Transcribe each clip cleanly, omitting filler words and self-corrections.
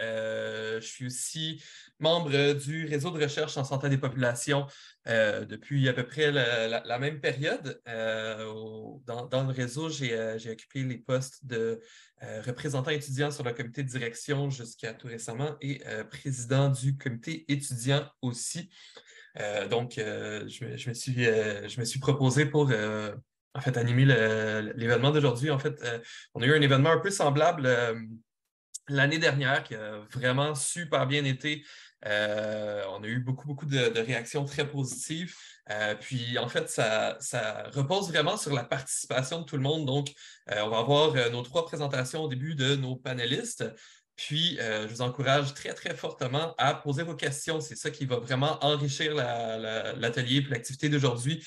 Je suis aussi membre du réseau de recherche en santé des populations depuis à peu près la même période. Dans le réseau, j'ai occupé les postes de représentant étudiant sur le comité de direction jusqu'à tout récemment et président du comité étudiant aussi. Je me suis proposé pour en fait, animer l'événement d'aujourd'hui. En fait, on a eu un événement un peu semblable l'année dernière qui a vraiment super bien été. On a eu beaucoup de réactions très positives. Puis, en fait, ça repose vraiment sur la participation de tout le monde. Donc, on va avoir nos 3 présentations au début de nos panélistes. Puis, je vous encourage très fortement à poser vos questions. C'est ça qui va vraiment enrichir l'atelier et l'activité d'aujourd'hui.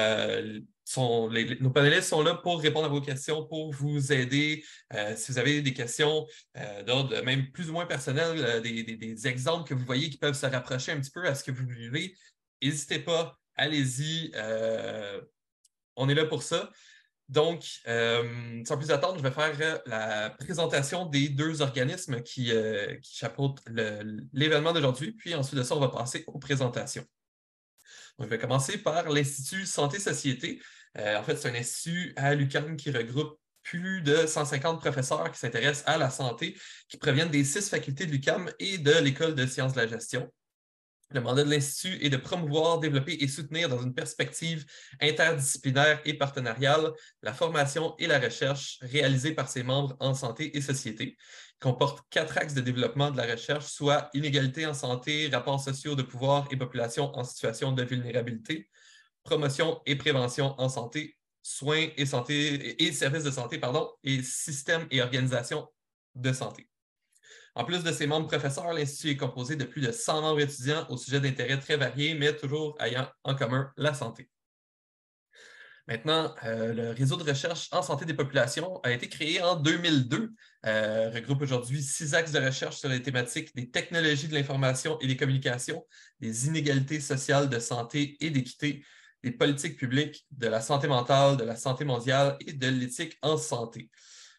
Nos panélistes sont là pour répondre à vos questions, pour vous aider. Si vous avez des questions d'ordre même plus ou moins personnel, des exemples que vous voyez qui peuvent se rapprocher un petit peu à ce que vous vivez, n'hésitez pas, allez-y. On est là pour ça. Donc, sans plus attendre, je vais faire la présentation des 2 organismes qui chapeautent l'événement d'aujourd'hui. Puis ensuite de ça, on va passer aux présentations. Donc, je vais commencer par l'Institut Santé-Société. En fait, c'est un institut à l'UQAM qui regroupe plus de 150 professeurs qui s'intéressent à la santé, qui proviennent des 6 facultés de l'UQAM et de l'École de sciences de la gestion. Le mandat de l'Institut est de promouvoir, développer et soutenir dans une perspective interdisciplinaire et partenariale la formation et la recherche réalisées par ses membres en santé et société. Il comporte 4 axes de développement de la recherche, soit inégalité en santé, rapports sociaux de pouvoir et population en situation de vulnérabilité, promotion et prévention en santé, soins et santé et services de santé, et systèmes et organisations de santé. En plus de ses membres professeurs, l'Institut est composé de plus de 100 membres étudiants au sujet d'intérêts très variés, mais toujours ayant en commun la santé. Maintenant, le réseau de recherche en santé des populations a été créé en 2002, regroupe aujourd'hui 6 axes de recherche sur les thématiques des technologies de l'information et des communications, des inégalités sociales de santé et d'équité, des politiques publiques, de la santé mentale, de la santé mondiale et de l'éthique en santé.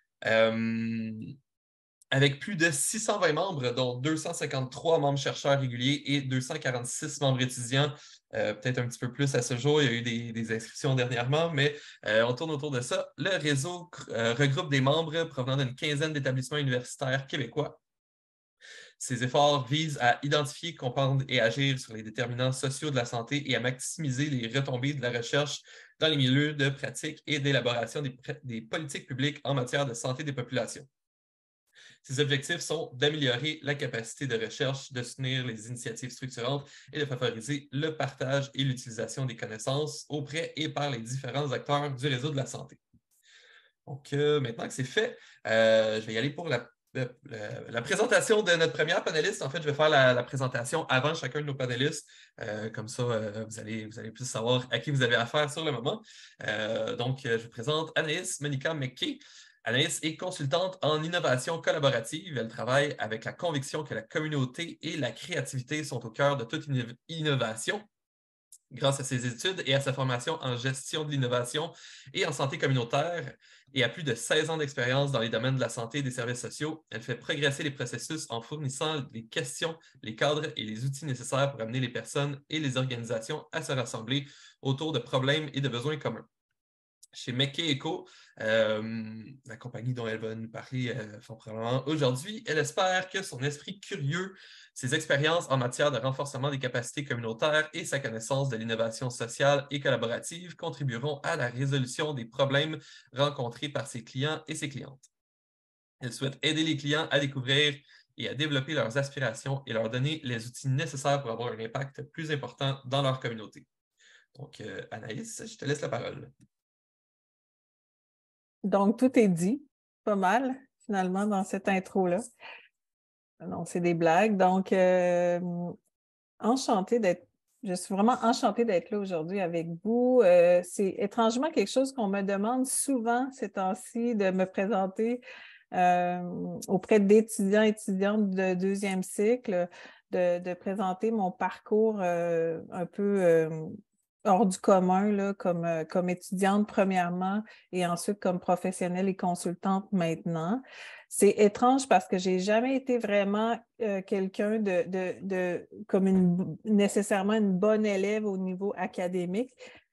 Avec plus de 620 membres, dont 253 membres chercheurs réguliers et 246 membres étudiants, peut-être un petit peu plus à ce jour. Il y a eu des inscriptions dernièrement, mais on tourne autour de ça. Le réseau regroupe des membres provenant d'une quinzaine d'établissements universitaires québécois. Ces efforts visent à identifier, comprendre et agir sur les déterminants sociaux de la santé et à maximiser les retombées de la recherche dans les milieux de pratique et d'élaboration des politiques publiques en matière de santé des populations. Ces objectifs sont d'améliorer la capacité de recherche, de soutenir les initiatives structurantes et de favoriser le partage et l'utilisation des connaissances auprès et par les différents acteurs du réseau de la santé. Donc, maintenant que c'est fait, je vais y aller pour la présentation de notre première panéliste. En fait, je vais faire la présentation avant chacun de nos panélistes. Comme ça, vous allez plus savoir à qui vous avez affaire sur le moment. Donc, je vous présente Anaïs Monica McKay. Anaïs est consultante en innovation collaborative. Elle travaille avec la conviction que la communauté et la créativité sont au cœur de toute innovation. Grâce à ses études et à sa formation en gestion de l'innovation et en santé communautaire, et à plus de 16 ans d'expérience dans les domaines de la santé et des services sociaux, elle fait progresser les processus en fournissant les questions, les cadres et les outils nécessaires pour amener les personnes et les organisations à se rassembler autour de problèmes et de besoins communs. Chez McKay & Co, la compagnie dont elle va nous parler fort probablement aujourd'hui, elle espère que son esprit curieux, ses expériences en matière de renforcement des capacités communautaires et sa connaissance de l'innovation sociale et collaborative contribueront à la résolution des problèmes rencontrés par ses clients et ses clientes. Elle souhaite aider les clients à découvrir et à développer leurs aspirations et leur donner les outils nécessaires pour avoir un impact plus important dans leur communauté. Donc, Anaïs, je te laisse la parole. Donc, tout est dit, pas mal, finalement, dans cette intro-là. Non, c'est des blagues. Donc, je suis vraiment enchantée d'être là aujourd'hui avec vous. C'est étrangement quelque chose qu'on me demande souvent ces temps-ci, de me présenter auprès d'étudiants et étudiantes de 2e cycle, de présenter mon parcours un peu hors du commun, là, comme étudiante premièrement et ensuite comme professionnelle et consultante maintenant. C'est étrange parce que j'ai jamais été vraiment quelqu'un comme nécessairement une bonne élève au niveau académique.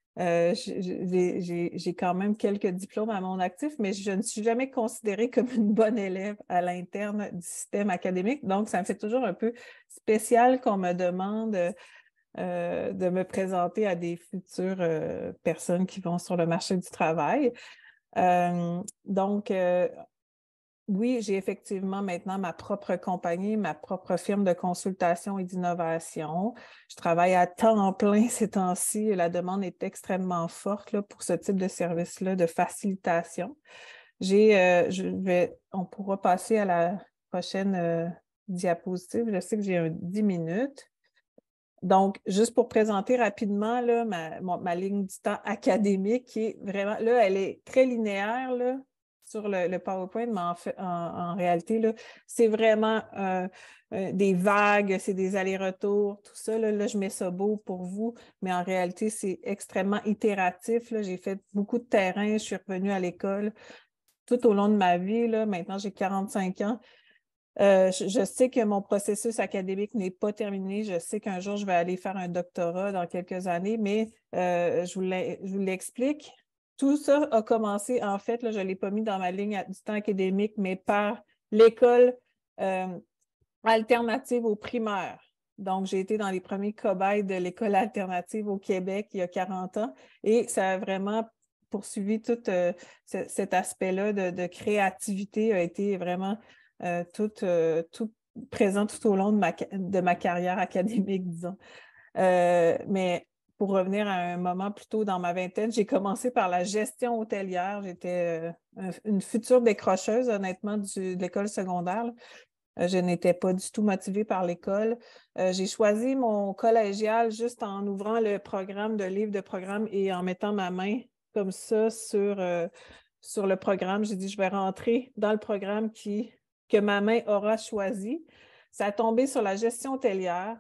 J'ai quand même quelques diplômes à mon actif, mais je ne suis jamais considérée comme une bonne élève à l'interne du système académique. Donc, ça me fait toujours un peu spécial qu'on me demande de me présenter à des futures personnes qui vont sur le marché du travail. Donc, oui, j'ai effectivement maintenant ma propre compagnie, ma propre firme de consultation et d'innovation. Je travaille à temps plein ces temps-ci. La demande est extrêmement forte là, pour ce type de service-là de facilitation. On pourra passer à la prochaine diapositive. Je sais que j'ai 10 minutes. Donc, juste pour présenter rapidement là, ma ligne du temps académique qui est vraiment, là, elle est très linéaire là, sur le PowerPoint, mais en réalité, là, c'est vraiment des vagues, c'est des allers-retours, tout ça. Là, je mets ça beau pour vous, mais en réalité, c'est extrêmement itératif. Là. J'ai fait beaucoup de terrain, je suis revenue à l'école tout au long de ma vie. Là. Maintenant, j'ai 45 ans. Je sais que mon processus académique n'est pas terminé. Je sais qu'un jour, je vais aller faire un doctorat dans quelques années, mais je vous l'explique. Tout ça a commencé, en fait, là, je ne l'ai pas mis dans ma ligne du temps académique, mais par l'école alternative au primaire. Donc, j'ai été dans les premiers cobayes de l'école alternative au Québec il y a 40 ans et ça a vraiment poursuivi tout cet aspect-là de créativité, a été vraiment tout présent tout au long de ma carrière académique, disons. Mais pour revenir à un moment plus tôt dans ma vingtaine, j'ai commencé par la gestion hôtelière. J'étais une future décrocheuse, honnêtement, de l'école secondaire. Je n'étais pas du tout motivée par l'école. J'ai choisi mon collégial juste en ouvrant le programme de livre de programme et en mettant ma main comme ça sur le programme. J'ai dit, je vais rentrer dans le programme que ma main aura choisi. Ça a tombé sur la gestion hôtelière.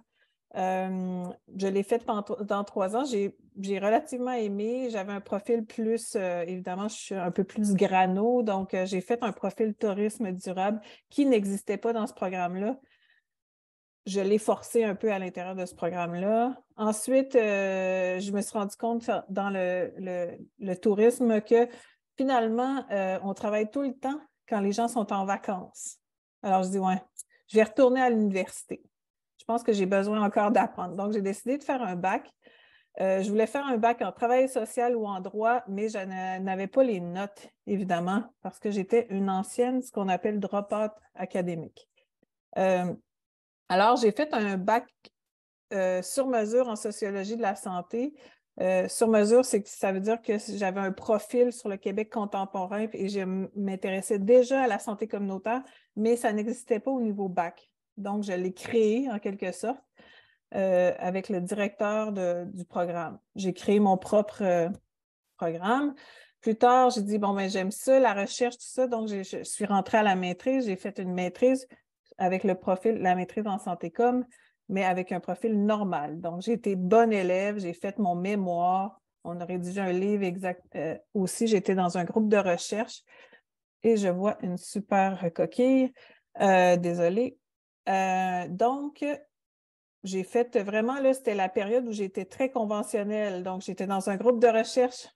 Je l'ai fait dans 3 ans. J'ai relativement aimé. J'avais un profil plus, évidemment, je suis un peu plus grano, donc j'ai fait un profil tourisme durable qui n'existait pas dans ce programme-là. Je l'ai forcé un peu à l'intérieur de ce programme-là. Ensuite, je me suis rendu compte dans le tourisme que finalement, on travaille tout le temps quand les gens sont en vacances. Alors, je dis, ouais, je vais retourner à l'université. Je pense que j'ai besoin encore d'apprendre. Donc, j'ai décidé de faire un bac. Je voulais faire un bac en travail social ou en droit, mais je n'avais pas les notes, évidemment, parce que j'étais une ancienne, ce qu'on appelle drop-out académique. Alors, j'ai fait un bac sur mesure en sociologie de la santé. Sur mesure, ça veut dire que j'avais un profil sur le Québec contemporain et je m'intéressais déjà à la santé communautaire, mais ça n'existait pas au niveau bac. Donc, je l'ai créé en quelque sorte avec le directeur du programme. J'ai créé mon propre programme. Plus tard, j'ai dit, bon, ben j'aime ça, la recherche, tout ça. Donc, je suis rentrée à la maîtrise. J'ai fait une maîtrise avec le profil, la maîtrise en santé com, mais avec un profil normal. Donc, j'ai été bonne élève, j'ai fait mon mémoire. On a rédigé un livre exact. Aussi, j'étais dans un groupe de recherche et je vois une super coquille. Désolée. Donc, j'ai fait vraiment, là, c'était la période où j'étais très conventionnelle. Donc, j'étais dans un groupe de recherche.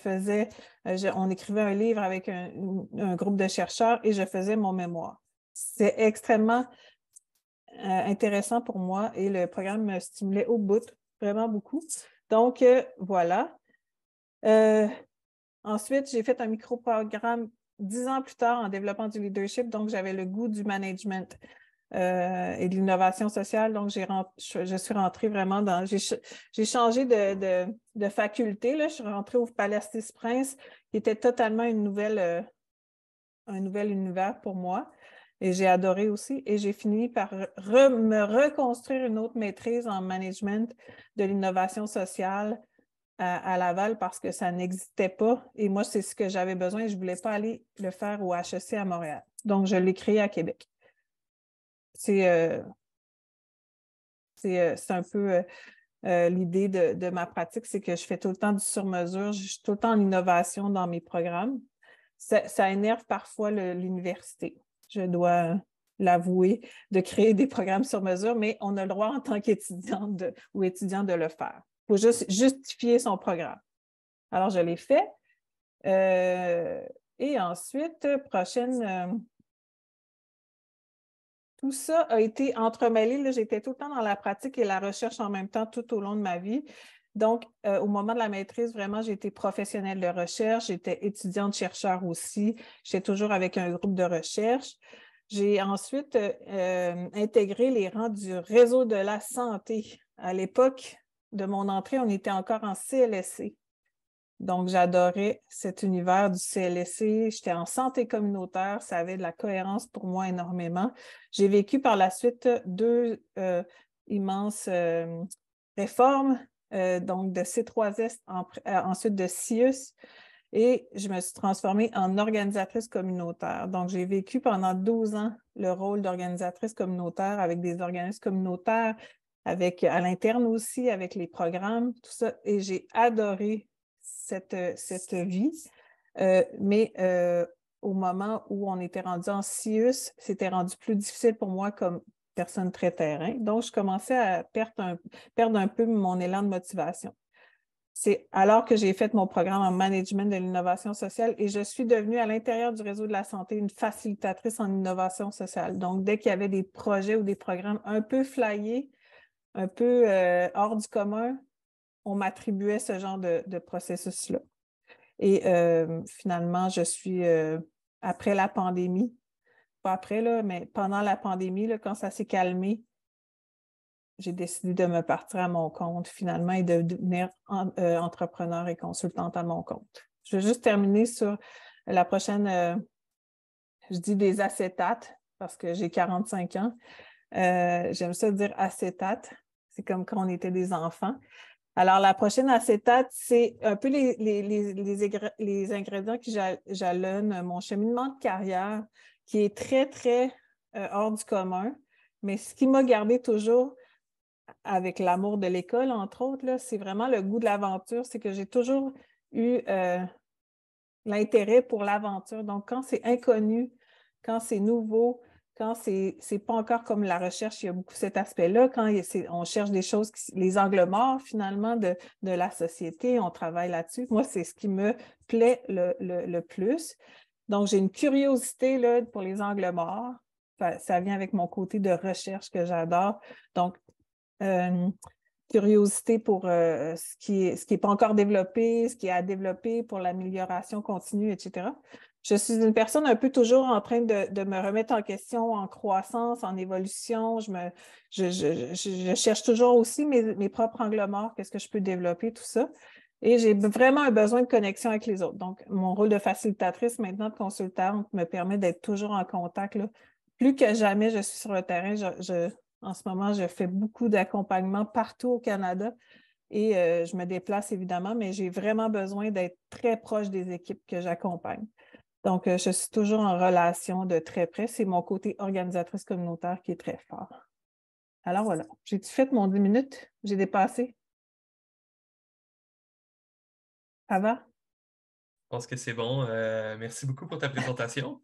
On écrivait un livre avec un groupe de chercheurs et je faisais mon mémoire. C'est extrêmement intéressant pour moi et le programme me stimulait au bout, vraiment beaucoup. Donc, voilà. Ensuite, j'ai fait un micro-programme 10 ans plus tard en développement du leadership. Donc, j'avais le goût du management. Et de l'innovation sociale. Donc, je suis rentrée vraiment dans... J'ai changé de faculté. Là. Je suis rentrée au Palais Prince, qui était totalement un nouvel univers pour moi. Et j'ai adoré aussi. Et j'ai fini par me reconstruire une autre maîtrise en management de l'innovation sociale à Laval parce que ça n'existait pas. Et moi, c'est ce que j'avais besoin et je ne voulais pas aller le faire au HEC à Montréal. Donc, je l'ai créé à Québec. C'est un peu l'idée de ma pratique, c'est que je fais tout le temps du sur-mesure, je suis tout le temps en innovation dans mes programmes. Ça énerve parfois l'université, je dois l'avouer, de créer des programmes sur mesure, mais on a le droit en tant qu'étudiante ou étudiant de le faire. Il faut juste justifier son programme. Alors, je l'ai fait. Et ensuite, tout ça a été entremêlé. J'étais tout le temps dans la pratique et la recherche en même temps tout au long de ma vie. Donc, au moment de la maîtrise, vraiment, j'ai été professionnelle de recherche, j'étais étudiante-chercheur aussi, j'étais toujours avec un groupe de recherche. J'ai ensuite intégré les rangs du réseau de la santé. À l'époque de mon entrée, on était encore en CLSC. Donc, j'adorais cet univers du CLSC. J'étais en santé communautaire. Ça avait de la cohérence pour moi énormément. J'ai vécu par la suite deux immenses réformes, donc de C3S, ensuite de CIUS, et je me suis transformée en organisatrice communautaire. Donc, j'ai vécu pendant 12 ans le rôle d'organisatrice communautaire avec des organismes communautaires, à l'interne aussi, avec les programmes, tout ça. Et j'ai adoré cette vie. Mais au moment où on était rendu en CIUS, c'était rendu plus difficile pour moi comme personne très terrain. Donc, je commençais à perdre un peu mon élan de motivation. C'est alors que j'ai fait mon programme en management de l'innovation sociale et je suis devenue à l'intérieur du réseau de la santé une facilitatrice en innovation sociale. Donc, dès qu'il y avait des projets ou des programmes un peu flyés, un peu hors du commun, on m'attribuait ce genre de processus-là. Et finalement, je suis, après la pandémie, pas après, là, mais pendant la pandémie, là, quand ça s'est calmé, j'ai décidé de me partir à mon compte finalement et de devenir entrepreneur et consultante à mon compte. Je vais juste terminer sur la prochaine, je dis des acétates parce que j'ai 45 ans. J'aime ça dire acétate. C'est comme quand on était des enfants. Alors, la prochaine acétate, c'est un peu les ingrédients qui jalonnent mon cheminement de carrière qui est très, très hors du commun. Mais ce qui m'a gardé toujours avec l'amour de l'école, entre autres, c'est vraiment le goût de l'aventure. C'est que j'ai toujours eu l'intérêt pour l'aventure. Donc, quand c'est inconnu, quand c'est nouveau, quand c'est pas encore comme la recherche, il y a beaucoup cet aspect-là. Quand on cherche des choses, les angles morts, finalement, de la société, on travaille là-dessus. Moi, c'est ce qui me plaît le plus. Donc, j'ai une curiosité là, pour les angles morts. Ça vient avec mon côté de recherche que j'adore. Donc, curiosité pour ce qui est pas encore développé, ce qui est à développer pour l'amélioration continue, etc. Je suis une personne un peu toujours en train de me remettre en question, en croissance, en évolution. Je cherche toujours aussi mes propres angles morts, qu'est-ce que je peux développer, tout ça. Et j'ai vraiment un besoin de connexion avec les autres. Donc, mon rôle de facilitatrice, maintenant de consultante, me permet d'être toujours en contact, là. Plus que jamais, je suis sur le terrain. En ce moment, je fais beaucoup d'accompagnement partout au Canada et je me déplace évidemment, mais j'ai vraiment besoin d'être très proche des équipes que j'accompagne. Donc, je suis toujours en relation de très près. C'est mon côté organisatrice communautaire qui est très fort. Alors voilà, j'ai-tu fait mon 10 minutes? J'ai dépassé? Ça va? Je pense que c'est bon. Merci beaucoup pour ta présentation.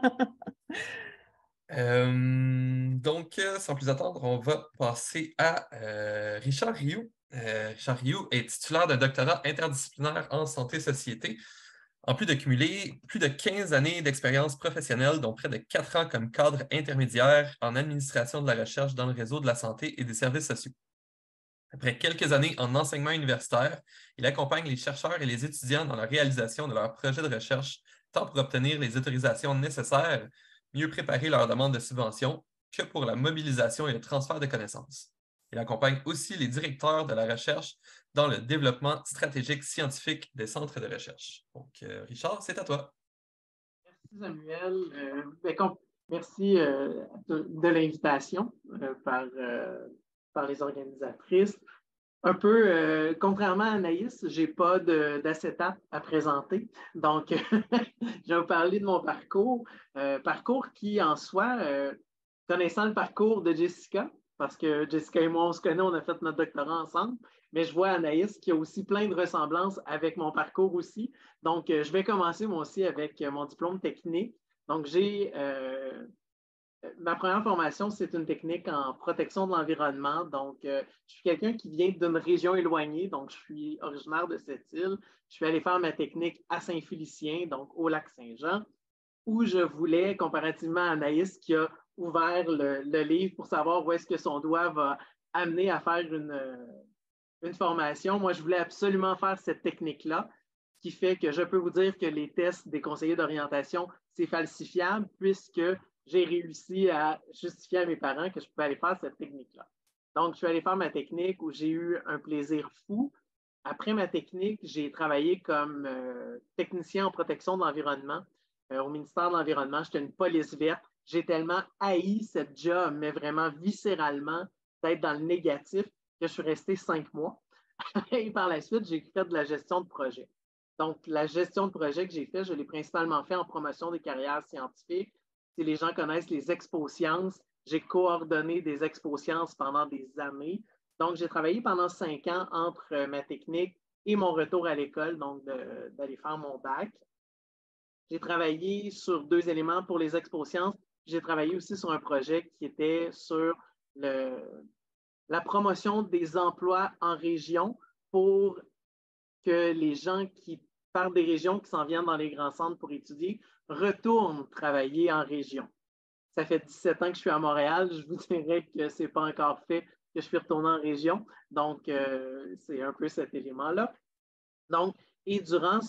Sans plus attendre, on va passer à Richard Rioux. Richard Rioux est titulaire d'un doctorat interdisciplinaire en santé-société, en plus de cumuler plus de 15 années d'expérience professionnelle, dont près de 4 ans comme cadre intermédiaire en administration de la recherche dans le réseau de la santé et des services sociaux. Après quelques années en enseignement universitaire, il accompagne les chercheurs et les étudiants dans la réalisation de leurs projets de recherche, tant pour obtenir les autorisations nécessaires, mieux préparer leurs demandes de subvention, que pour la mobilisation et le transfert de connaissances. Il accompagne aussi les directeurs de la recherche dans le développement stratégique scientifique des centres de recherche. Donc, Richard, c'est à toi. Merci Samuel. Merci de l'invitation par les organisatrices. Un peu, contrairement à Anaïs, je n'ai pas d'acétate à présenter. Donc, je vais vous parler de mon parcours. Parcours qui, en soi, connaissant le parcours de Jessica, parce que Jessica et moi, on se connaît, on a fait notre doctorat ensemble, mais je vois Anaïs qui a aussi plein de ressemblances avec mon parcours aussi. Donc, je vais commencer moi aussi avec mon diplôme technique. Donc, ma première formation, c'est une technique en protection de l'environnement. Donc, je suis quelqu'un qui vient d'une région éloignée, donc je suis originaire de cette île. Je suis allé faire ma technique à Saint-Félicien, donc au lac Saint-Jean, où je voulais, comparativement à Anaïs, qui a ouvert le livre pour savoir où est-ce que son doigt va amener à faire une formation. Moi, je voulais absolument faire cette technique-là, qui fait que je peux vous dire que les tests des conseillers d'orientation, c'est falsifiable, puisque j'ai réussi à justifier à mes parents que je pouvais aller faire cette technique-là. Donc, je suis allé faire ma technique où j'ai eu un plaisir fou. Après ma technique, j'ai travaillé comme technicien en protection de l'environnement au ministère de l'Environnement. J'étais une police verte. J'ai tellement haï cette job, mais vraiment viscéralement, d'être dans le négatif, que je suis resté 5 mois. Et par la suite, j'ai fait de la gestion de projet. Donc, la gestion de projet que j'ai fait, je l'ai principalement fait en promotion des carrières scientifiques. Si les gens connaissent les expos-sciences, j'ai coordonné des expos-sciences pendant des années. Donc, j'ai travaillé pendant 5 ans entre ma technique et mon retour à l'école, donc d'aller faire mon bac. J'ai travaillé sur 2 éléments pour les expos-sciences. J'ai travaillé aussi sur un projet qui était sur la promotion des emplois en région pour que les gens qui partent des régions, qui s'en viennent dans les grands centres pour étudier, retournent travailler en région. Ça fait 17 ans que je suis à Montréal. Je vous dirais que ce n'est pas encore fait que je suis retourné en région. Donc, c'est un peu cet élément-là. Donc, et durant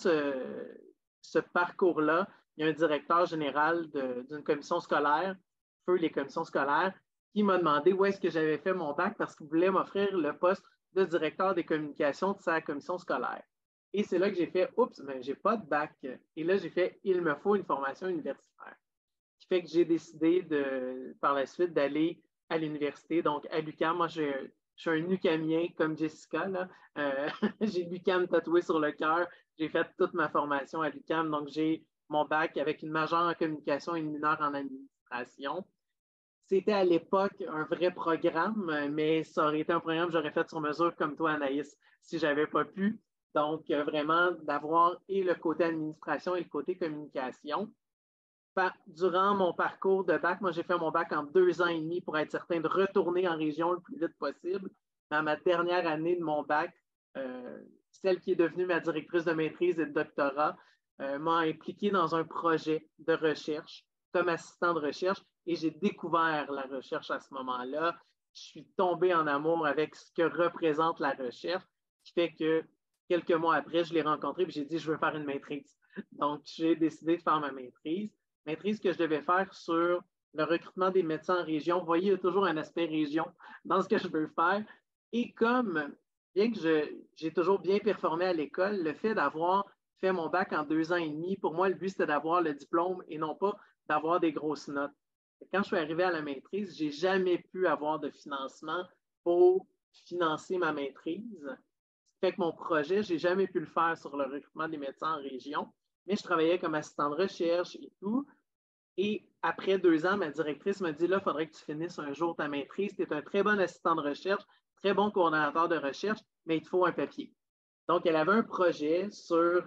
ce parcours-là, il y a un directeur général d'une commission scolaire, feu les commissions scolaires, qui m'a demandé où est-ce que j'avais fait mon bac parce qu'il voulait m'offrir le poste de directeur des communications de sa commission scolaire. Et c'est là que j'ai fait, oups, mais j'ai pas de bac. Et là, j'ai fait, il me faut une formation universitaire. Ce qui fait que j'ai décidé par la suite d'aller à l'université, donc à l'UQAM. Moi, je suis un UQAMien comme Jessica. Là. J'ai l'UQAM tatoué sur le cœur. J'ai fait toute ma formation à l'UQAM. Donc, j'ai mon bac avec une majeure en communication et une mineure en administration. C'était à l'époque un vrai programme, mais ça aurait été un programme que j'aurais fait sur mesure comme toi, Anaïs, si je n'avais pas pu. Donc, vraiment, d'avoir et le côté administration et le côté communication. Durant mon parcours de bac, moi, j'ai fait mon bac en 2 ans et demi pour être certain de retourner en région le plus vite possible. Dans ma dernière année de mon bac, celle qui est devenue ma directrice de maîtrise et de doctorat m'a impliqué dans un projet de recherche comme assistant de recherche et j'ai découvert la recherche à ce moment-là. Je suis tombé en amour avec ce que représente la recherche, qui fait que quelques mois après, je l'ai rencontré et j'ai dit, je veux faire une maîtrise. Donc, j'ai décidé de faire ma maîtrise que je devais faire sur le recrutement des médecins en région. Vous voyez, il y a toujours un aspect région dans ce que je veux faire. Et comme, bien que j'ai toujours bien performé à l'école, le fait d'avoir fait mon bac en 2 ans et demi, pour moi, le but, c'était d'avoir le diplôme et non pas d'avoir des grosses notes. Quand je suis arrivé à la maîtrise, je n'ai jamais pu avoir de financement pour financer ma maîtrise. Ce qui fait que mon projet, je n'ai jamais pu le faire sur le recrutement des médecins en région, mais je travaillais comme assistant de recherche et tout. Et après 2 ans, ma directrice m'a dit, là, il faudrait que tu finisses un jour ta maîtrise. Tu es un très bon assistant de recherche, très bon coordonnateur de recherche, mais il te faut un papier. Donc, elle avait un projet sur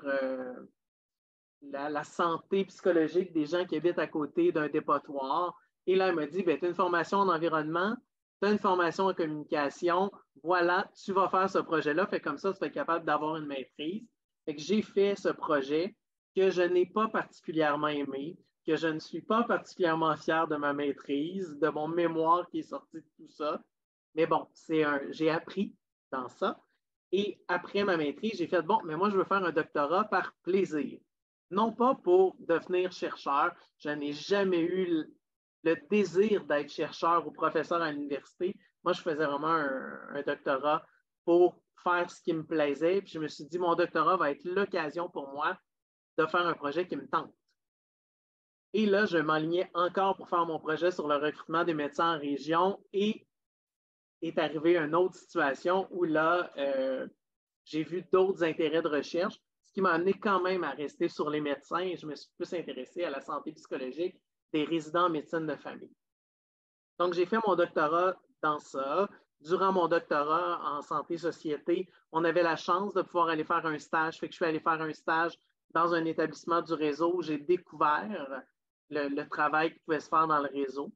la santé psychologique des gens qui habitent à côté d'un dépotoir. Et là, elle m'a dit, tu as une formation en environnement, tu as une formation en communication, voilà, tu vas faire ce projet-là. Fait comme ça, tu vas être capable d'avoir une maîtrise. Fait que j'ai fait ce projet que je n'ai pas particulièrement aimé, que je ne suis pas particulièrement fier de ma maîtrise, de mon mémoire qui est sorti de tout ça. Mais bon, j'ai appris dans ça. Et après ma maîtrise, j'ai fait, bon, mais moi, je veux faire un doctorat par plaisir. Non pas pour devenir chercheur. Je n'ai jamais eu le désir d'être chercheur ou professeur à l'université. Moi, je faisais vraiment un doctorat pour faire ce qui me plaisait. Puis je me suis dit, mon doctorat va être l'occasion pour moi de faire un projet qui me tente. Et là, je m'enlignais encore pour faire mon projet sur le recrutement des médecins en région et est arrivée une autre situation où là, j'ai vu d'autres intérêts de recherche, ce qui m'a amené quand même à rester sur les médecins et je me suis plus intéressé à la santé psychologique des résidents en médecine de famille. Donc, j'ai fait mon doctorat dans ça. Durant mon doctorat en santé-société, on avait la chance de pouvoir aller faire un stage. Fait que je suis allé faire un stage dans un établissement du réseau où j'ai découvert le travail qui pouvait se faire dans le réseau.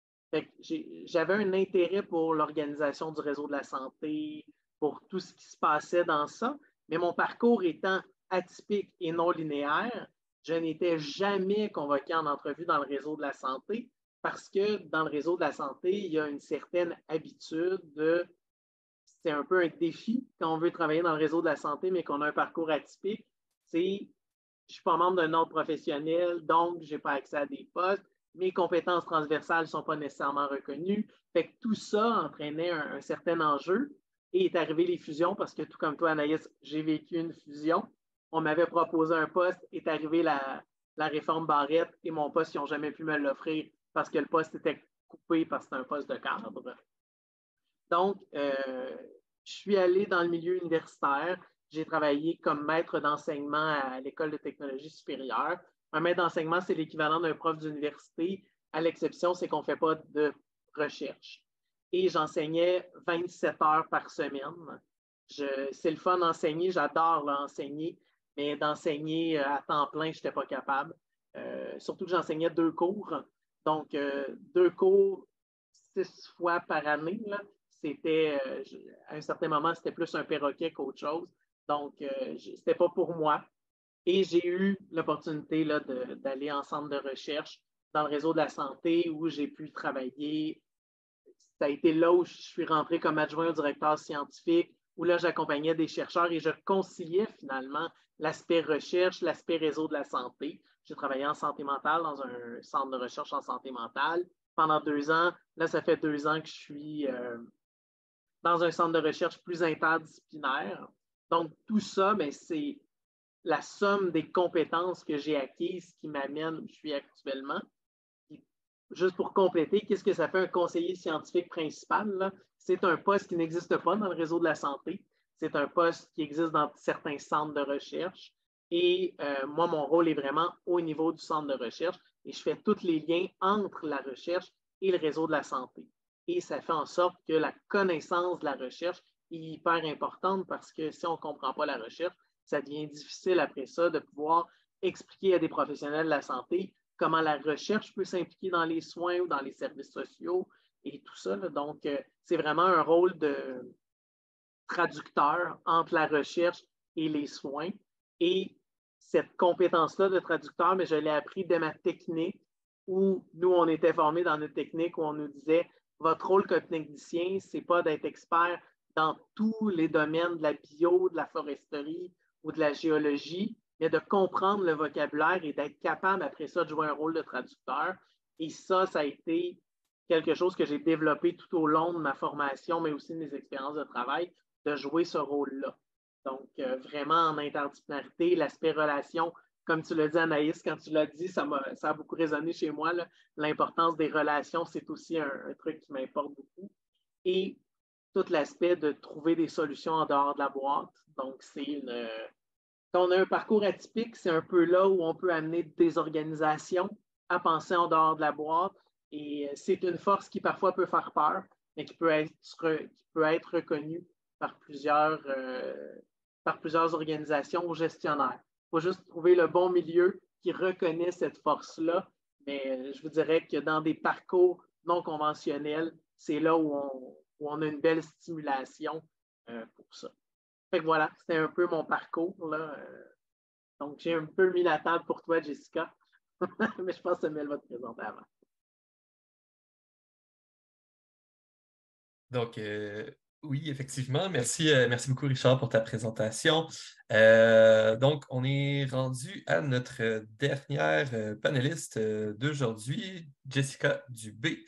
J'avais un intérêt pour l'organisation du réseau de la santé, pour tout ce qui se passait dans ça, mais mon parcours étant atypique et non linéaire, je n'étais jamais convoqué en entrevue dans le réseau de la santé parce que dans le réseau de la santé, il y a une certaine habitude de... C'est un peu un défi quand on veut travailler dans le réseau de la santé, mais qu'on a un parcours atypique. C'est, je ne suis pas membre d'un ordre professionnel, donc je n'ai pas accès à des postes. Mes compétences transversales ne sont pas nécessairement reconnues. Fait que tout ça entraînait un certain enjeu et est arrivé les fusions parce que tout comme toi, Anaïs, j'ai vécu une fusion. On m'avait proposé un poste, est arrivée la réforme Barrette et mon poste, ils n'ont jamais pu me l'offrir parce que le poste était coupé parce que c'était un poste de cadre. Donc, je suis allé dans le milieu universitaire. J'ai travaillé comme maître d'enseignement à l'École de technologie supérieure. Un maître d'enseignement, c'est l'équivalent d'un prof d'université. À l'exception, c'est qu'on ne fait pas de recherche. Et j'enseignais 27 heures par semaine. C'est le fun d'enseigner, j'adore enseigner, mais d'enseigner à temps plein, je n'étais pas capable. Surtout que j'enseignais 2 cours. Donc, 2 cours 6 fois par année. C'était, à un certain moment, c'était plus un perroquet qu'autre chose. Donc, c'était pas pour moi. Et j'ai eu l'opportunité d'aller en centre de recherche dans le réseau de la santé où j'ai pu travailler. Ça a été là où je suis rentré comme adjoint au directeur scientifique, où là, j'accompagnais des chercheurs et je conciliais finalement l'aspect recherche, l'aspect réseau de la santé. J'ai travaillé en santé mentale dans un centre de recherche en santé mentale pendant 2 ans. Là, ça fait 2 ans que je suis dans un centre de recherche plus interdisciplinaire. Donc, tout ça, c'est la somme des compétences que j'ai acquises qui m'amène où je suis actuellement. Juste pour compléter, qu'est-ce que ça fait un conseiller scientifique principal? C'est un poste qui n'existe pas dans le réseau de la santé. C'est un poste qui existe dans certains centres de recherche. Et moi, mon rôle est vraiment au niveau du centre de recherche et je fais tous les liens entre la recherche et le réseau de la santé. Et ça fait en sorte que la connaissance de la recherche est hyper importante parce que si on ne comprend pas la recherche, ça devient difficile après ça de pouvoir expliquer à des professionnels de la santé comment la recherche peut s'impliquer dans les soins ou dans les services sociaux et tout ça. Donc, c'est vraiment un rôle de traducteur entre la recherche et les soins. Et cette compétence-là de traducteur, mais je l'ai appris dès ma technique où nous, on était formés dans notre technique où on nous disait votre rôle comme technicien, ce n'est pas d'être expert dans tous les domaines de la bio, de la foresterie ou de la géologie, mais de comprendre le vocabulaire et d'être capable après ça de jouer un rôle de traducteur. Et ça a été quelque chose que j'ai développé tout au long de ma formation, mais aussi de mes expériences de travail, de jouer ce rôle-là. Donc, vraiment en interdisciplinarité, l'aspect relation, comme tu l'as dit, Anaïs, quand tu l'as dit, ça a beaucoup résonné chez moi. L'importance des relations, c'est aussi un truc qui m'importe beaucoup. Et tout l'aspect de trouver des solutions en dehors de la boîte. Donc, quand on a un parcours atypique, c'est un peu là où on peut amener des organisations à penser en dehors de la boîte. Et c'est une force qui parfois peut faire peur, mais qui peut être reconnue par plusieurs organisations ou gestionnaires. Il faut juste trouver le bon milieu qui reconnaît cette force-là. Mais je vous dirais que dans des parcours non conventionnels, c'est là où on a une belle stimulation pour ça. Fait que voilà, c'était un peu mon parcours. Donc, j'ai un peu mis la table pour toi, Jessica. Mais je pense que Mel va te présenter avant. Donc, oui, effectivement. Merci beaucoup, Richard, pour ta présentation. Donc, on est rendu à notre dernière panéliste d'aujourd'hui, Jessica Dubé.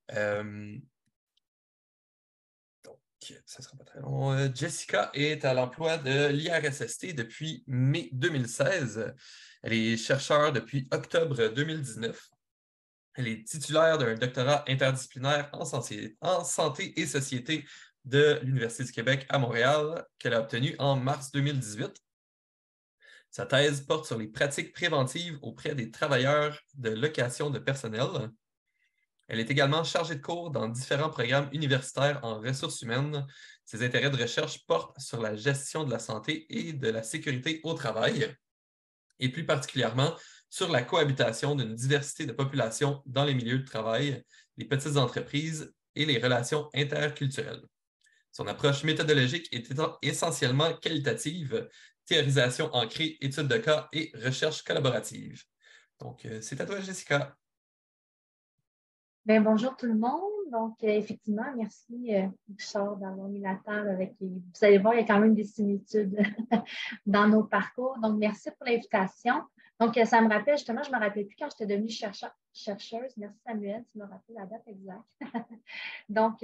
Ça ne sera pas très long. Jessica est à l'emploi de l'IRSST depuis mai 2016. Elle est chercheure depuis octobre 2019. Elle est titulaire d'un doctorat interdisciplinaire en santé et société de l'Université du Québec à Montréal, qu'elle a obtenu en mars 2018. Sa thèse porte sur les pratiques préventives auprès des travailleurs de location de personnel. Elle est également chargée de cours dans différents programmes universitaires en ressources humaines. Ses intérêts de recherche portent sur la gestion de la santé et de la sécurité au travail, et plus particulièrement sur la cohabitation d'une diversité de populations dans les milieux de travail, les petites entreprises et les relations interculturelles. Son approche méthodologique est essentiellement qualitative, théorisation ancrée, étude de cas et recherche collaborative. Donc, c'est à toi, Jessica. Bien, bonjour tout le monde. Donc, effectivement, merci, Richard, d'avoir mis la table avec vous allez voir, il y a quand même des similitudes dans nos parcours. Donc, merci pour l'invitation. Donc, ça me rappelle, justement, je ne me rappelle plus quand j'étais devenue chercheuse. Merci, Samuel, tu me rappelles la date exacte. donc,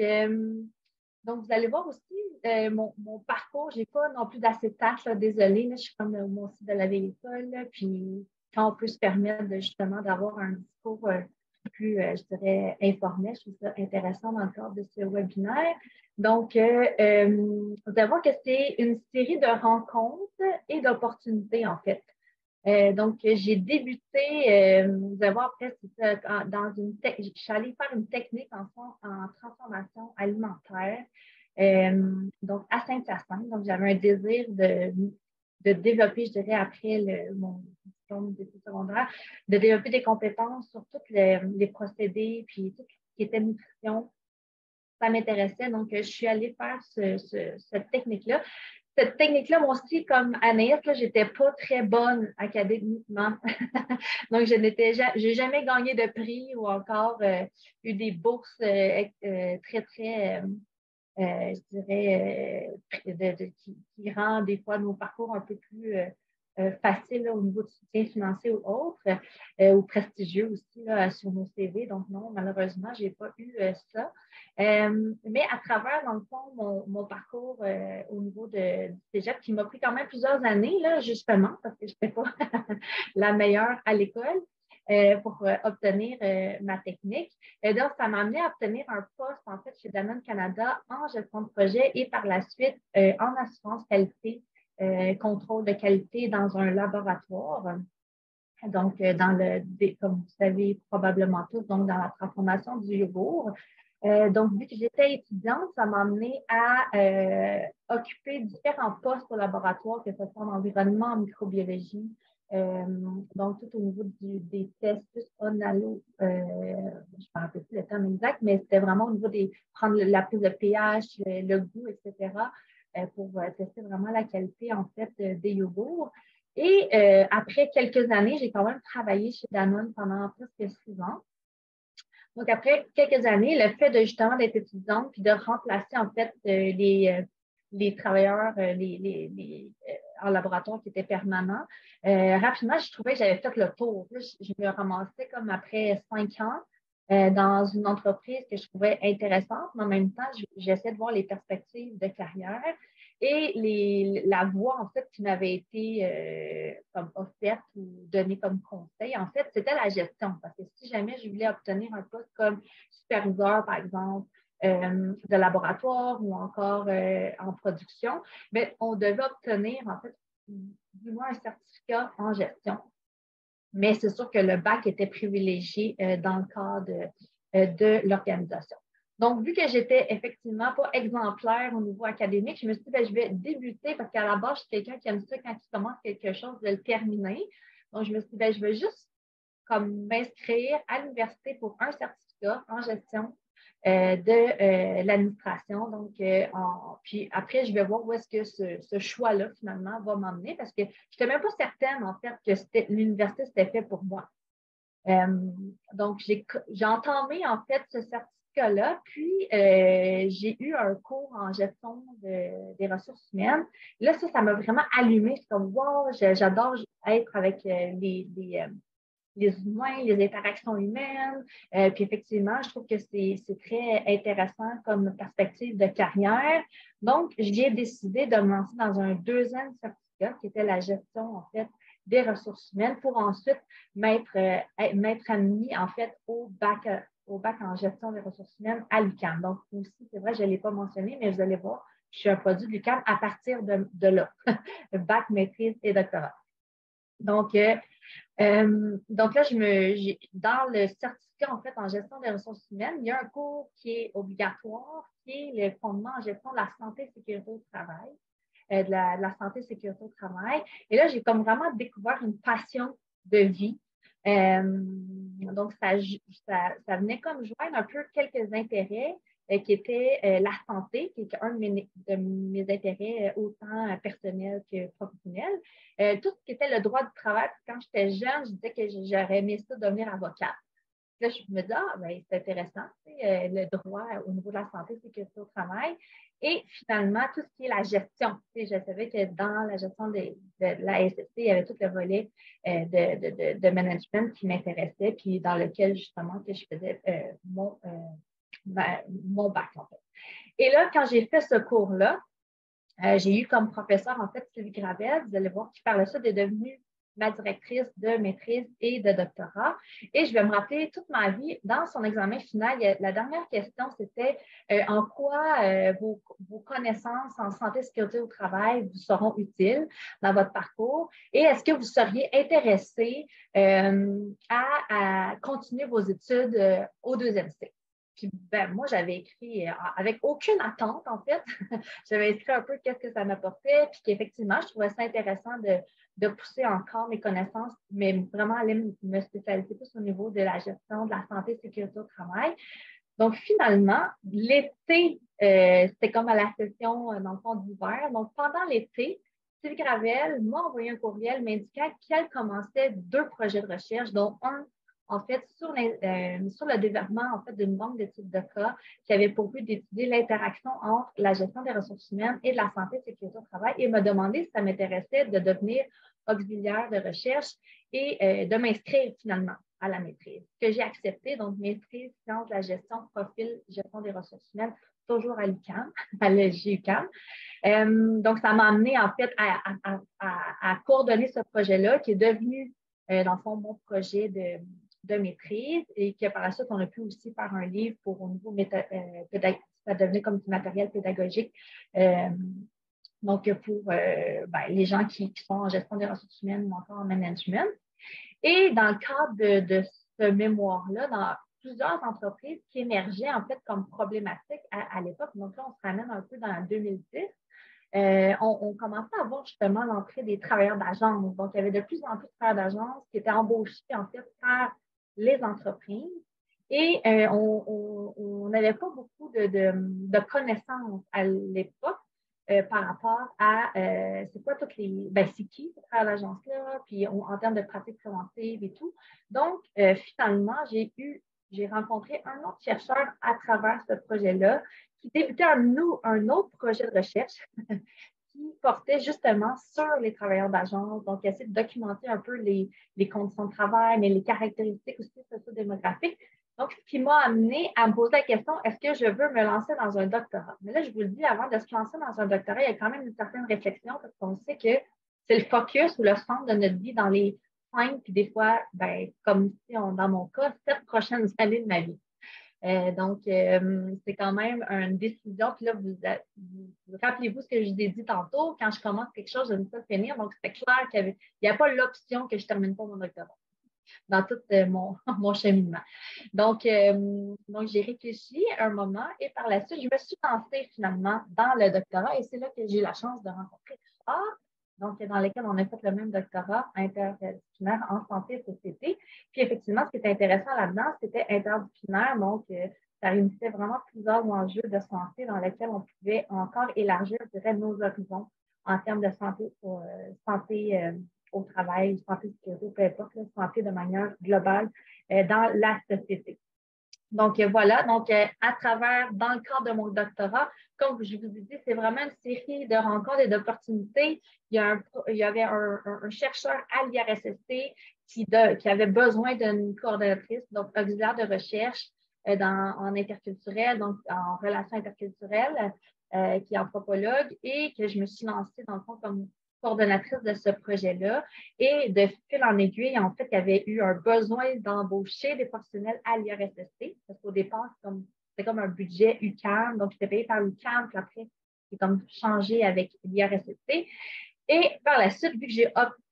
vous allez voir aussi mon parcours. Je n'ai pas non plus d'assez tâches, désolée. Là, je suis comme moi aussi de la vieille école. Là, puis, quand on peut se permettre justement d'avoir un discours plus, je dirais, informel. Je trouve ça intéressant dans le cadre de ce webinaire. Donc, vous allez voir que c'est une série de rencontres et d'opportunités, en fait. Donc, j'ai débuté, vous allez voir après, dans je suis allée faire une technique en transformation alimentaire, donc à Saint-Hyacinthe. Donc, j'avais un désir de développer, je dirais, après mon diplôme d'études secondaires, de développer des compétences sur tous les procédés, puis tout ce qui était nutrition. Ça m'intéressait, donc je suis allée faire cette technique-là. Cette technique-là, moi aussi, comme Anaïs, je n'étais pas très bonne académiquement. Donc, j'ai jamais gagné de prix ou encore eu des bourses très, très je dirais, qui rend des fois nos parcours un peu plus faciles au niveau du soutien financier ou autre, ou prestigieux aussi là, sur nos CV. Donc non, malheureusement, je n'ai pas eu ça. Mais à travers, dans le fond, mon parcours au niveau du cégep, qui m'a pris quand même plusieurs années, là, justement, parce que je n'étais pas la meilleure à l'école, pour obtenir ma technique. Et donc, ça m'a amené à obtenir un poste, en fait, chez Danone Canada en gestion de projet et par la suite en assurance qualité, contrôle de qualité dans un laboratoire. Donc, comme vous savez probablement tous, donc dans la transformation du yogourt. Donc, vu que j'étais étudiante, ça m'a amené à occuper différents postes au laboratoire, que ce soit en environnement, en microbiologie, donc tout au niveau des tests plus onalo, je ne me rappelle plus le terme exact, mais c'était vraiment au niveau prendre la prise de pH, le goût, etc., pour tester vraiment la qualité, en fait, des yogourts. Et après quelques années, j'ai quand même travaillé chez Danone pendant presque 6 ans. Donc, après quelques années, le fait de justement d'être étudiante puis de remplacer, en fait, les travailleurs en laboratoire qui étaient permanents, rapidement, je trouvais que j'avais fait le tour. Là, je me ramassais comme après 5 ans dans une entreprise que je trouvais intéressante, mais en même temps, j'essaie de voir les perspectives de carrière et la voie, en fait, qui m'avait été comme offerte ou donnée comme conseil, en fait, c'était la gestion. Parce que si jamais je voulais obtenir un poste comme superviseur, par exemple, de laboratoire ou encore en production, bien, on devait obtenir, en fait, du moins un certificat en gestion. Mais c'est sûr que le bac était privilégié dans le cadre de l'organisation. Donc, vu que j'étais effectivement pas exemplaire au niveau académique, je me suis dit, bien, je vais débuter parce qu'à la base, je suis quelqu'un qui aime ça quand il commence quelque chose, de le terminer. Donc, je me suis dit, bien, je vais juste comme m'inscrire à l'université pour un certificat en gestion de l'administration. Donc, puis après, je vais voir où est-ce que ce choix-là, finalement, va m'emmener parce que je n'étais même pas certaine, en fait, que l'université, c'était fait pour moi. Donc, j'ai entamé, en fait, ce certificat-là, puis j'ai eu un cours en gestion des ressources humaines. Là, ça m'a vraiment allumée. C'est comme, wow, j'adore être avec les humains, les interactions humaines. Puis effectivement, je trouve que c'est très intéressant comme perspective de carrière. Donc, j'ai décidé de me lancer dans un deuxième certificat qui était la gestion, en fait, des ressources humaines pour ensuite m'être admis, en fait, au bac en gestion des ressources humaines à l'UQAM. Donc, aussi, c'est vrai, je ne l'ai pas mentionné, mais vous allez voir, je suis un produit de l'UQAM à partir de là, bac, maîtrise et doctorat. Donc, Donc là, dans le certificat, en fait, en gestion des ressources humaines, il y a un cours qui est obligatoire, qui est le fondement en gestion de la santé et sécurité au travail, de la santé et sécurité au travail. Et là, j'ai comme vraiment découvert une passion de vie. Donc, ça venait comme joindre un peu quelques intérêts qui étaient la santé, qui est un de mes intérêts autant personnels que professionnels. Tout ce qui était le droit du travail, quand j'étais jeune, je disais que j'aurais aimé ça devenir avocate. Là, je me dis, c'est intéressant, le droit au niveau de la santé, sécurité au travail. Et finalement, tout ce qui est la gestion. Je savais que dans la gestion de la SST, il y avait tout le volet de management qui m'intéressait, puis dans lequel, justement, que je faisais mon bac, en fait. Et là, quand j'ai fait ce cours-là, j'ai eu comme professeur, en fait, Sylvie Gravel, vous allez voir, qui par la suite est devenue ma directrice de maîtrise et de doctorat. Et je vais me rappeler toute ma vie, dans son examen final, la dernière question, c'était en quoi vos connaissances en santé et sécurité au travail vous seront utiles dans votre parcours et est-ce que vous seriez intéressé à continuer vos études au deuxième cycle? Puis, moi, j'avais écrit avec aucune attente, en fait. J'avais écrit un peu qu'est-ce que ça m'apportait, puis qu'effectivement, je trouvais ça intéressant de pousser encore mes connaissances, mais vraiment aller me spécialiser plus au niveau de la gestion de la santé et sécurité au travail. Donc, finalement, l'été, c'était comme à la session, dans le fond, d'hiver. Donc, pendant l'été, Sylvie Gravel m'a envoyé un courriel m'indiquant qu'elle commençait 2 projets de recherche, dont un en fait, sur le développement en fait, d'une banque d'études de cas qui avait pour but d'étudier l'interaction entre la gestion des ressources humaines et de la santé et sécurité au travail et m'a demandé si ça m'intéressait de devenir auxiliaire de recherche et de m'inscrire finalement à la maîtrise, que j'ai accepté, donc maîtrise, sciences de la gestion, profil, gestion des ressources humaines, toujours à l'UQAM, à l'UQAM. Donc, ça m'a amené en fait à coordonner ce projet-là qui est devenu, dans le fond, mon projet de maîtrise et que par la suite, on a pu aussi faire un livre pour au niveau ça devenait comme du matériel pédagogique. Donc, pour les gens qui sont en gestion des ressources humaines ou encore en management. Et dans le cadre de ce mémoire-là, dans plusieurs entreprises qui émergeaient en fait comme problématiques à l'époque, donc là, on se ramène un peu dans 2010, on commençait à voir justement l'entrée des travailleurs d'agence. Donc, il y avait de plus en plus de travailleurs d'agence qui étaient embauchés en fait par les entreprises et on n'avait pas beaucoup de connaissances à l'époque par rapport à c'est quoi toutes les. C'est qui ce travailleur d'agence-là, puis en termes de pratiques préventives et tout. Donc, finalement, j'ai rencontré un autre chercheur à travers ce projet-là qui débutait un autre projet de recherche qui portait justement sur les travailleurs d'agence, donc essayer de documenter un peu les conditions de travail, mais les caractéristiques aussi socio-démographiques. Donc, ce qui m'a amené à me poser la question, est-ce que je veux me lancer dans un doctorat? Mais là, je vous le dis, avant de se lancer dans un doctorat, il y a quand même une certaine réflexion parce qu'on sait que c'est le focus ou le centre de notre vie dans les 5, puis des fois, comme ici, dans mon cas, 7 prochaines années de ma vie. Donc, c'est quand même une décision. Puis là, vous rappelez-vous ce que je vous ai dit tantôt, quand je commence quelque chose, je ne veux pas finir. Donc, c'était clair qu'il n'y a pas l'option que je ne termine pas mon doctorat dans tout mon cheminement. Donc, j'ai réfléchi un moment et par la suite, je me suis lancée finalement dans le doctorat et c'est là que j'ai eu la chance de rencontrer Richard, donc dans lequel on a fait le même doctorat interdisciplinaire en santé et société. Puis effectivement, ce qui était intéressant là-dedans, c'était interdisciplinaire, donc ça réunissait vraiment plusieurs enjeux de santé dans lesquels on pouvait encore élargir, je dirais, nos horizons en termes de santé au travail, santé, sécurité, peu importe, santé de manière globale dans la société. Donc, voilà. Donc, dans le cadre de mon doctorat, comme je vous ai dit, c'est vraiment une série de rencontres et d'opportunités. Il y avait un chercheur à l'IRSST qui avait besoin d'une coordonnatrice, donc auxiliaire de recherche en interculturel, donc en relations interculturelles, qui est anthropologue, et que je me suis lancée, dans le fond, comme coordonnatrice de ce projet-là. Et de fil en aiguille, en fait, il y avait eu un besoin d'embaucher des professionnels à l'IRSST, parce qu'au départ, c'était comme un budget UQAM, donc j'étais payée par l'UQAM, puis après, j'ai comme changé avec l'IRSST. Et par la suite, vu que j'ai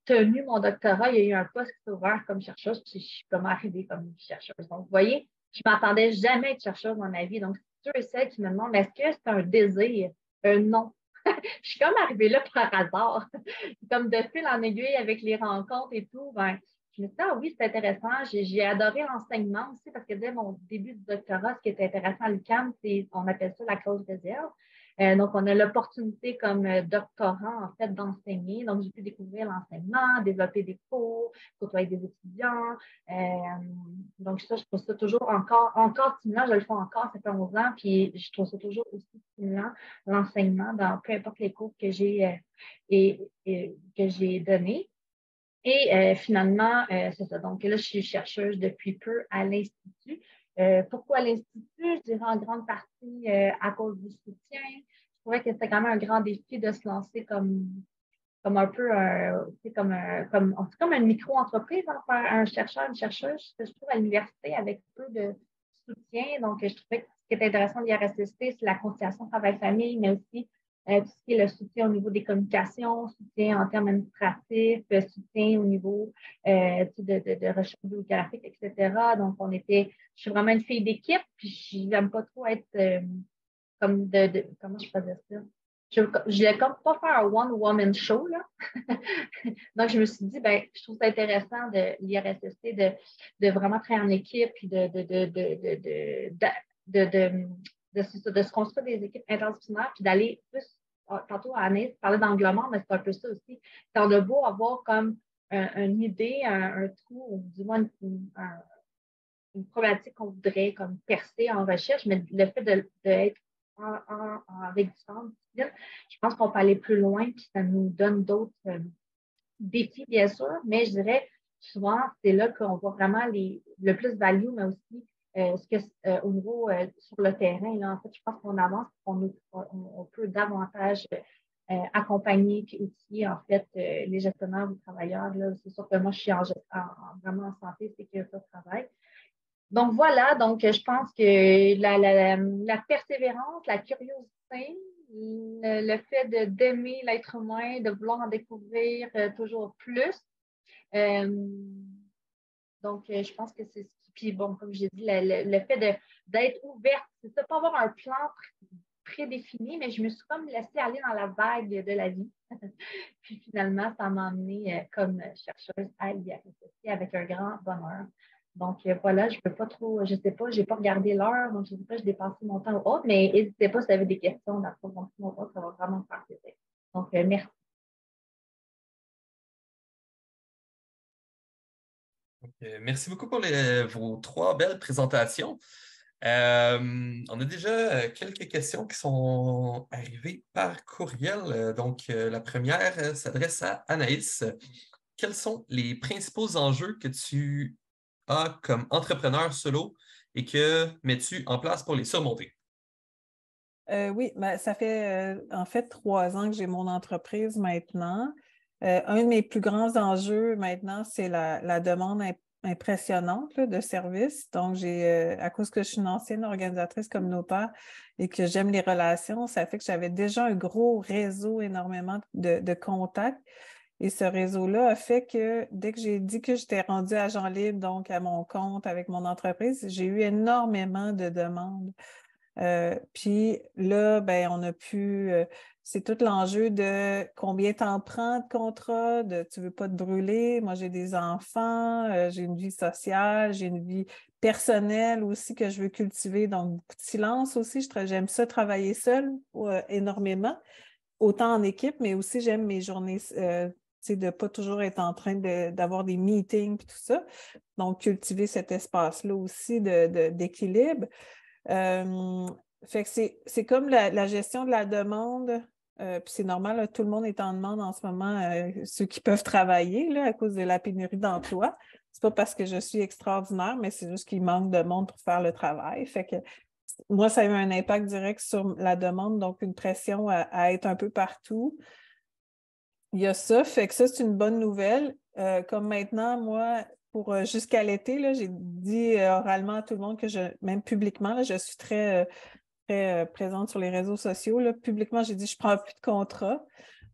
tenu mon doctorat, il y a eu un poste qui s'est ouvert comme chercheuse, puis je suis comme arrivée comme chercheuse. Donc, vous voyez, je ne m'attendais jamais être chercheuse dans ma vie. Donc, ceux et celles qui me demandent, est-ce que c'est un désir, un non? Je suis comme arrivée là par hasard. Comme de fil en aiguille avec les rencontres et tout, ben, je me suis dit, ah oui, c'est intéressant. J'ai adoré l'enseignement aussi parce que dès mon début du doctorat, ce qui était intéressant à l'UQAM, c'est, on appelle ça la clause réserve. Donc, on a l'opportunité comme doctorant, en fait, d'enseigner. Donc, j'ai pu découvrir l'enseignement, développer des cours, côtoyer des étudiants. Donc, ça, je trouve ça toujours encore stimulant. Je le fais encore, ça fait 11 ans, puis je trouve ça toujours aussi stimulant, l'enseignement, dans peu importe les cours que j'ai que j'ai donnés. Et finalement, c'est ça. Donc là, je suis chercheuse depuis peu à l'Institut. Pourquoi l'Institut? Je dirais en grande partie à cause du soutien. Je trouvais que c'était quand même un grand défi de se lancer comme un peu comme une micro-entreprise, hein, faire un chercheur, une chercheuse, je trouve à l'université avec peu de soutien. Donc, je trouvais que ce qui est intéressant de l'IRSST, c'est la conciliation travail-famille, mais aussi tout ce qui est le soutien au niveau des communications, soutien en termes administratifs, soutien au niveau de recherche bibliographique, etc. Donc, je suis vraiment une fille d'équipe, puis je n'aime pas trop être comme comment je peux dire ça? Je ne comme pas faire un one-woman show, là. Donc, je me suis dit, ben, je trouve ça intéressant de l'IRSST de vraiment travailler en équipe puis de se construire des équipes interdisciplinaires puis d'aller plus, tantôt Anaïs parlait d'anglement, mais c'est un peu ça aussi. On a beau avoir comme une idée, un trou, ou du moins une problématique qu'on voudrait comme percer en recherche, mais le fait d'être avec différentes disciplines, je pense qu'on peut aller plus loin, puis ça nous donne d'autres défis, bien sûr, mais je dirais souvent, c'est là qu'on voit vraiment le plus value, mais aussi au niveau sur le terrain. Là, en fait, je pense qu'on avance, on peut davantage accompagner et outiller, en fait, les gestionnaires ou travailleurs. Là. C'est sûr que moi, je suis vraiment en santé, sécurité au travail. Donc voilà, donc je pense que la persévérance, la curiosité, le fait d'aimer l'être humain, de vouloir en découvrir toujours plus. Donc, je pense que c'est ce qui. Puis bon, comme j'ai dit, le fait d'être ouverte, c'est ça, pas avoir un plan prédéfini, mais je me suis comme laissée aller dans la vague de la vie. Puis finalement, ça m'a emmenée comme chercheuse à l'IRSST avec un grand bonheur. Donc voilà, je peux pas trop, je sais pas, j'ai pas regardé l'heure, donc je sais pas, je dépasse mon temps ou autre, mais n'hésitez pas si vous avez des questions d'approfondir mon temps, ça va vraiment me faire plaisir. Donc merci. Merci beaucoup pour vos 3 belles présentations. On a déjà quelques questions qui sont arrivées par courriel. Donc, la première s'adresse à Anaïs. Quels sont les principaux enjeux que tu as comme entrepreneur solo et que mets-tu en place pour les surmonter? Oui, ben, ça fait en fait 3 ans que j'ai mon entreprise maintenant. Un de mes plus grands enjeux maintenant, c'est la demande impressionnante là, de services. Donc, à cause que je suis une ancienne organisatrice communautaire et que j'aime les relations, ça fait que j'avais déjà un gros réseau, énormément de contacts. Et ce réseau-là a fait que dès que j'ai dit que j'étais rendue agent libre, donc à mon compte avec mon entreprise, j'ai eu énormément de demandes. Puis là, ben, on a pu, c'est tout l'enjeu de combien t'en prends de contrat, tu veux pas te brûler. Moi, j'ai des enfants, j'ai une vie sociale, j'ai une vie personnelle aussi que je veux cultiver, donc beaucoup de silence aussi. J'aime ça travailler seule énormément, autant en équipe, mais aussi j'aime mes journées, de ne pas toujours être en train d'avoir des meetings et tout ça. Donc, cultiver cet espace-là aussi d'équilibre. Fait que c'est comme la gestion de la demande, puis c'est normal, là, tout le monde est en demande en ce moment, ceux qui peuvent travailler là, à cause de la pénurie d'emploi. C'est pas parce que je suis extraordinaire, mais c'est juste qu'il manque de monde pour faire le travail. Fait que moi, ça a eu un impact direct sur la demande, donc une pression à être un peu partout. Il y a ça, fait que ça, c'est une bonne nouvelle. Comme maintenant, moi, pour jusqu'à l'été, là, j'ai dit oralement à tout le monde que même publiquement, là, je suis très, très présente sur les réseaux sociaux. Là. Publiquement, j'ai dit je ne prends plus de contrat.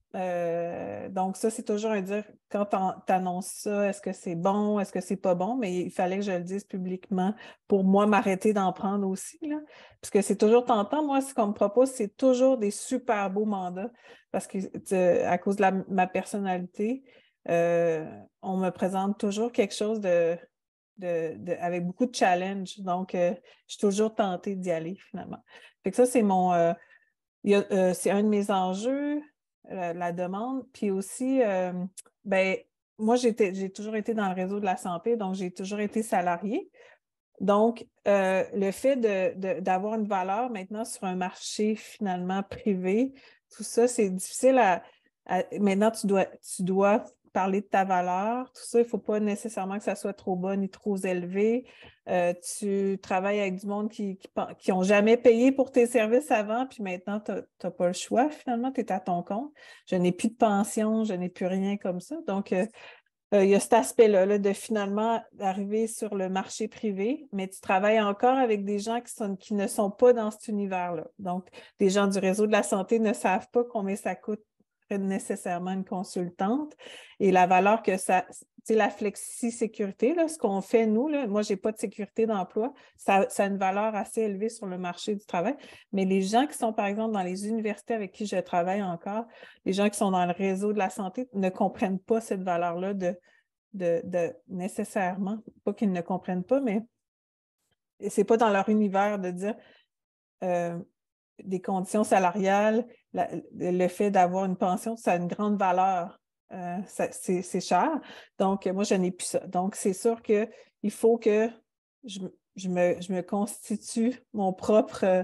Donc, ça, c'est toujours un dire, quand tu annonces ça, est-ce que c'est bon, est-ce que c'est pas bon, mais il fallait que je le dise publiquement pour moi m'arrêter d'en prendre aussi, là. Parce que c'est toujours tentant. Moi, ce qu'on me propose, c'est toujours des super beaux mandats parce que à cause de ma personnalité, on me présente toujours quelque chose avec beaucoup de challenge. Donc, je suis toujours tentée d'y aller, finalement. Fait que ça, c'est c'est un de mes enjeux, la demande. Puis aussi, ben, moi, j'ai toujours été dans le réseau de la santé, donc j'ai toujours été salariée. Donc, le fait d'avoir une valeur maintenant sur un marché finalement privé, tout ça, c'est difficile maintenant, tu dois parler de ta valeur, tout ça, il ne faut pas nécessairement que ça soit trop bas ni trop élevé. Tu travailles avec du monde qui n'ont jamais payé pour tes services avant, puis maintenant, tu n'as pas le choix, finalement, tu es à ton compte. Je n'ai plus de pension, je n'ai plus rien comme ça. Donc, il y a cet aspect-là là, de finalement arriver sur le marché privé, mais tu travailles encore avec des gens qui ne sont pas dans cet univers-là. Donc, des gens du réseau de la santé ne savent pas combien ça coûte nécessairement une consultante et la valeur que ça, tu sais, la flexi-sécurité, là, ce qu'on fait, nous, là, moi, je n'ai pas de sécurité d'emploi, ça a une valeur assez élevée sur le marché du travail, mais les gens qui sont, par exemple, dans les universités avec qui je travaille encore, les gens qui sont dans le réseau de la santé ne comprennent pas cette valeur-là de nécessairement, pas qu'ils ne comprennent pas, mais c'est pas dans leur univers de dire des conditions salariales, le fait d'avoir une pension, ça a une grande valeur. C'est cher. Donc, moi, je n'ai plus ça. Donc, c'est sûr qu'il faut que je me constitue ma propre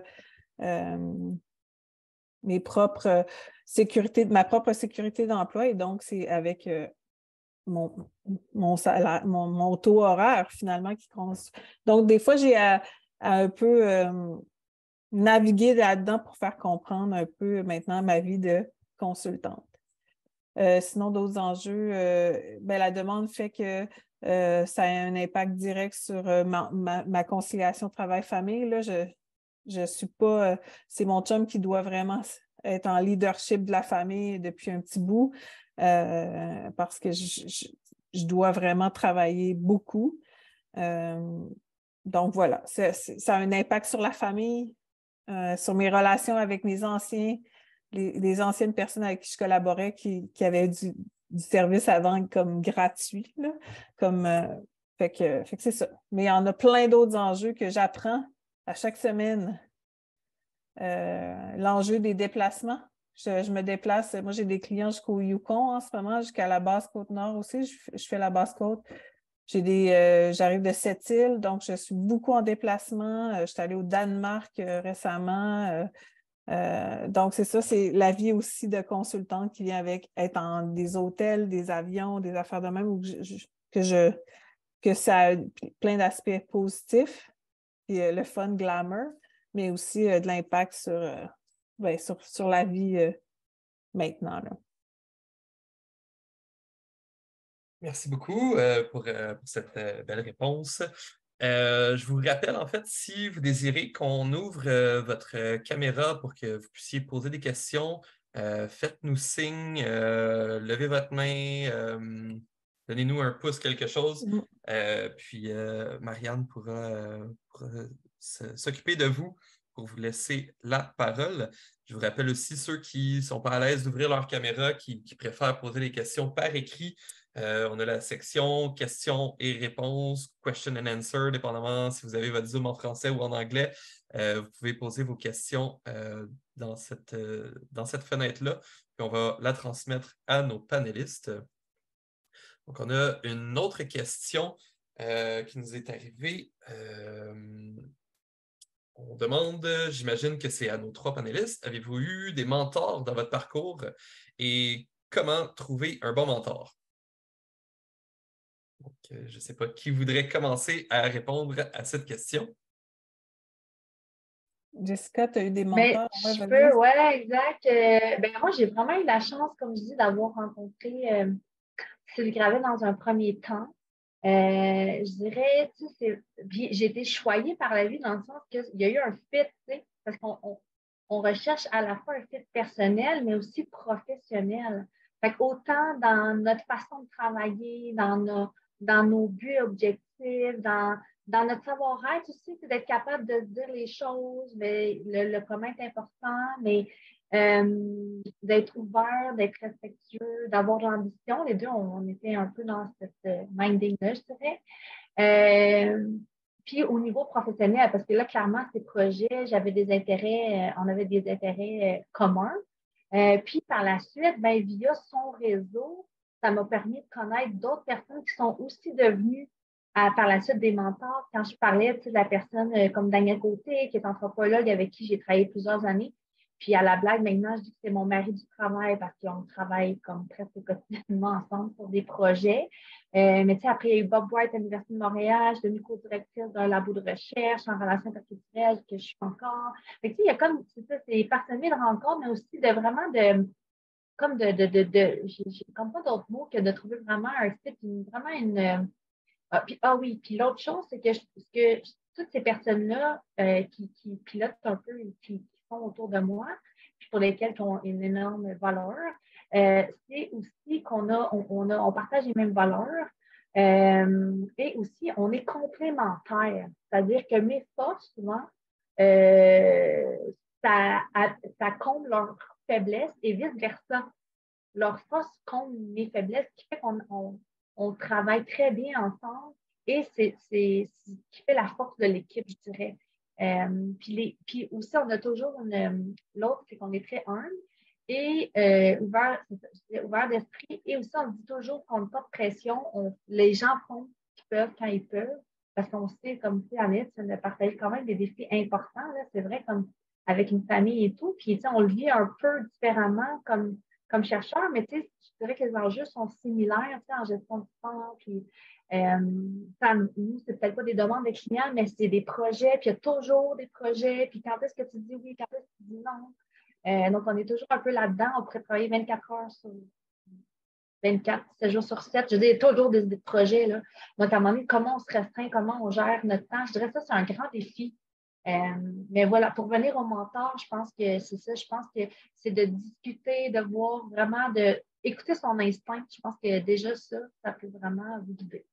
sécurité d'emploi. Et donc, c'est avec mon salaire, mon taux horaire, finalement, qui compte. Donc, des fois, j'ai à un peu naviguer là-dedans pour faire comprendre un peu maintenant ma vie de consultante. Sinon, d'autres enjeux, ben, la demande fait que ça a un impact direct sur ma conciliation travail-famille. Là, je suis pas... c'est mon chum qui doit vraiment être en leadership de la famille depuis un petit bout parce que je dois vraiment travailler beaucoup. Donc, voilà, ça a un impact sur la famille, sur mes relations avec mes les anciennes personnes avec qui je collaborais qui avaient du service à vendre comme gratuit. Là, fait que c'est ça. Mais il y en a plein d'autres enjeux que j'apprends à chaque semaine. L'enjeu des déplacements. Je me déplace. Moi, j'ai des clients jusqu'au Yukon en ce moment, jusqu'à la Basse-Côte-Nord aussi. Je fais la Basse-Côte. J'arrive de Sept-Îles, donc je suis beaucoup en déplacement. Je suis allée au Danemark récemment. Donc, c'est ça, c'est la vie aussi de consultante qui vient avec être en des hôtels, des avions, des affaires de même, que ça a plein d'aspects positifs, puis le fun glamour, mais aussi de l'impact sur la vie maintenant. Là. Merci beaucoup pour cette belle réponse. Je vous rappelle, en fait, si vous désirez qu'on ouvre votre caméra pour que vous puissiez poser des questions, faites-nous signe, levez votre main, donnez-nous un pouce, quelque chose. Puis Marianne pourra s'occuper de vous pour vous laisser la parole. Je vous rappelle aussi ceux qui ne sont pas à l'aise d'ouvrir leur caméra, qui préfèrent poser les questions par écrit. On a la section questions et réponses, question and answer, dépendamment si vous avez votre Zoom en français ou en anglais. Vous pouvez poser vos questions dans cette fenêtre-là, puis on va la transmettre à nos panélistes. Donc, on a une autre question qui nous est arrivée. On demande, j'imagine que c'est à nos trois panélistes, avez-vous eu des mentors dans votre parcours et comment trouver un bon mentor? Donc, je ne sais pas qui voudrait commencer à répondre à cette question. Jessica, tu as eu des Mais mentors? je peux, oui, exact. Moi, j'ai vraiment eu la chance, comme je dis, d'avoir rencontré Sylvie Gravet dans un premier temps. Je dirais, tu sais, j'ai été choyée par la vie dans le sens qu'il y a eu un fit, tu sais, parce qu'on on recherche à la fois un fit personnel, mais aussi professionnel. Fait qu'autant dans notre façon de travailler, dans nos buts objectifs, dans notre savoir-être aussi, c'est d'être capable de dire les choses, mais le commun est important, mais d'être ouvert, d'être respectueux, d'avoir de l'ambition. Les deux, on était un peu dans cette minding-là, je dirais. Puis au niveau professionnel, parce que là, clairement, ces projets, j'avais des intérêts, on avait des intérêts communs. Puis par la suite, ben, via son réseau, ça m'a permis de connaître d'autres personnes qui sont aussi devenues par la suite des mentors. Quand je parlais de la personne comme Daniel Côté, qui est anthropologue avec qui j'ai travaillé plusieurs années, puis à la blague, maintenant, je dis que c'est mon mari du travail parce qu'on travaille comme presque quotidiennement ensemble sur des projets. Mais tu sais, après, il y a eu Bob White à l'Université de Montréal, je suis devenue co-directrice d'un labo de recherche en relations interculturelles que je suis encore. Fait que, tu sais, il y a comme, c'est ça, c'est parsemé de rencontres, mais aussi de vraiment j'ai comme pas d'autres mots que de trouver vraiment un site, vraiment une. Puis l'autre chose, c'est que toutes ces personnes-là qui pilotent un peu, qui sont autour de moi, puis pour lesquelles ont une énorme valeur, c'est aussi on partage les mêmes valeurs et aussi on est complémentaires. C'est-à-dire que mes forces, souvent, ça comble leurs faiblesses et vice-versa. Leurs forces comblent mes faiblesses, ce qui fait qu'on travaille très bien ensemble et c'est ce qui fait la force de l'équipe, je dirais. Puis aussi, on a toujours l'autre, c'est qu'on est très humble et ouvert d'esprit. Et aussi, on dit toujours qu'on n'a pas de pression. Les gens font ce qu'ils peuvent quand ils peuvent parce qu'on sait, comme tu sais, Annette, ça nous partage quand même des défis importants. Là, c'est vrai, comme avec une famille et tout. Puis, tu sais, on le vit un peu différemment comme chercheur, mais tu sais, je dirais que les enjeux sont similaires, tu sais, en gestion du temps, puis nous, c'est peut-être pas des demandes des clients, mais c'est des projets, puis il y a toujours des projets, puis quand est-ce que tu dis oui, quand est-ce que tu dis non? Donc, on est toujours un peu là-dedans, on pourrait travailler 24 heures sur 24, 7 jours sur 7, je dis toujours des projets, là. Donc, à un moment donné, comment on se restreint, comment on gère notre temps, je dirais que ça, c'est un grand défi. Mais voilà, pour venir au mentor, je pense que c'est ça. Je pense que c'est de discuter, de voir vraiment, d'écouter son instinct. Je pense que déjà ça peut vraiment vous guider.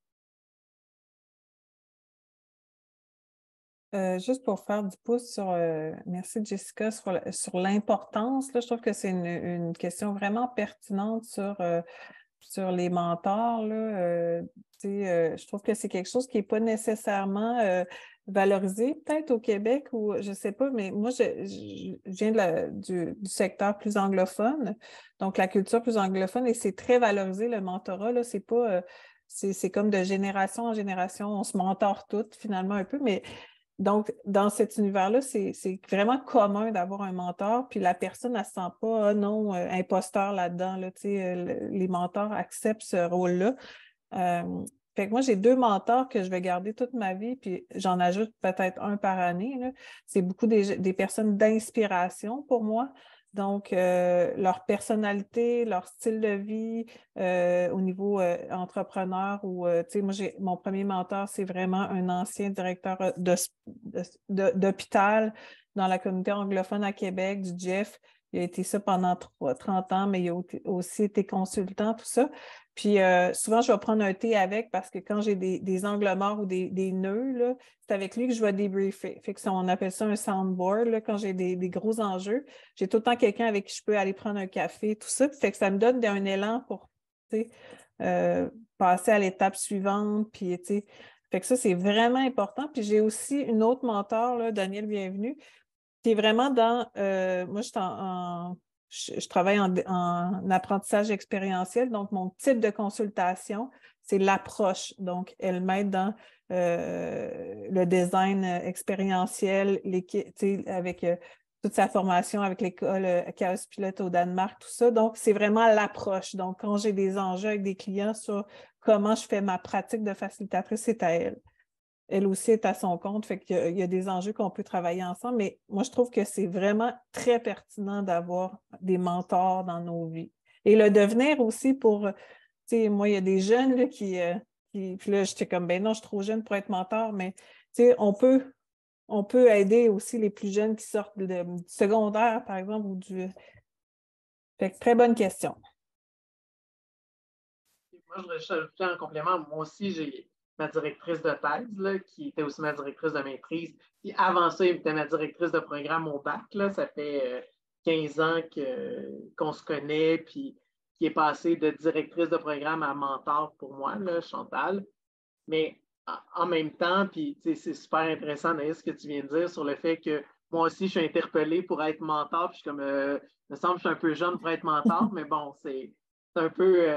Juste pour faire du pouce sur, merci Jessica, sur l'importance, là, je trouve que c'est une question vraiment pertinente sur les mentors. Là, je trouve que c'est quelque chose qui n'est pas nécessairement valorisé, peut-être au Québec ou je ne sais pas, mais moi, je viens du secteur plus anglophone, donc la culture plus anglophone, et c'est très valorisé, le mentorat. Là, c'est pas, c'est comme de génération en génération, on se mentore toutes finalement un peu, mais donc, dans cet univers-là, c'est vraiment commun d'avoir un mentor, puis la personne, elle ne se sent pas, non, imposteur là-dedans. Là, les mentors acceptent ce rôle-là. Fait que moi, j'ai 2 mentors que je vais garder toute ma vie, puis j'en ajoute peut-être un par année. C'est beaucoup des personnes d'inspiration pour moi. Donc, leur personnalité, leur style de vie au niveau entrepreneur ou, tu sais, mon premier mentor, c'est vraiment un ancien directeur d'hôpital dans la communauté anglophone à Québec, du Jeff. Il a été ça pendant 30 ans, mais il a aussi été consultant, tout ça. Puis souvent, je vais prendre un thé avec parce que quand j'ai des angles morts ou des nœuds, là, c'est avec lui que je vais débriefer. Fait que on appelle ça un soundboard, là, quand j'ai des gros enjeux. J'ai tout le temps quelqu'un avec qui je peux aller prendre un café, tout ça. Fait que ça me donne un élan pour passer à l'étape suivante. Puis, fait que ça, c'est vraiment important. Puis j'ai aussi une autre mentor, là, Daniel Bienvenu, qui est vraiment dans... moi, je travaille en apprentissage expérientiel, donc mon type de consultation, c'est l'approche. Donc, elle m'aide dans le design expérientiel, avec toute sa formation avec l'école Chaos Pilote au Danemark, tout ça. Donc, c'est vraiment l'approche. Donc, quand j'ai des enjeux avec des clients sur comment je fais ma pratique de facilitatrice, c'est à elle. Elle aussi est à son compte, fait qu'il y a des enjeux qu'on peut travailler ensemble, mais moi, je trouve que c'est vraiment très pertinent d'avoir des mentors dans nos vies. Et le devenir aussi pour, tu sais, moi, il y a des jeunes là, puis là, j'étais comme, ben non, je suis trop jeune pour être mentor, mais tu sais, on peut on peut aider aussi les plus jeunes qui sortent du secondaire, par exemple, ou du... Fait que très bonne question. Moi, je voudrais ajouter en complément, moi aussi, j'ai ma directrice de thèse, là, qui était aussi ma directrice de maîtrise. Puis avant ça, elle était ma directrice de programme au bac. Là. Ça fait 15 ans qu'on se connaît, puis qui est passée de directrice de programme à mentor pour moi, là, Chantal. Mais en même temps, puis c'est super intéressant, Naïs, ce que tu viens de dire sur le fait que moi aussi, je suis interpellée pour être mentor. Puis je suis comme, il me semble que je suis un peu jeune pour être mentor, mais bon, c'est un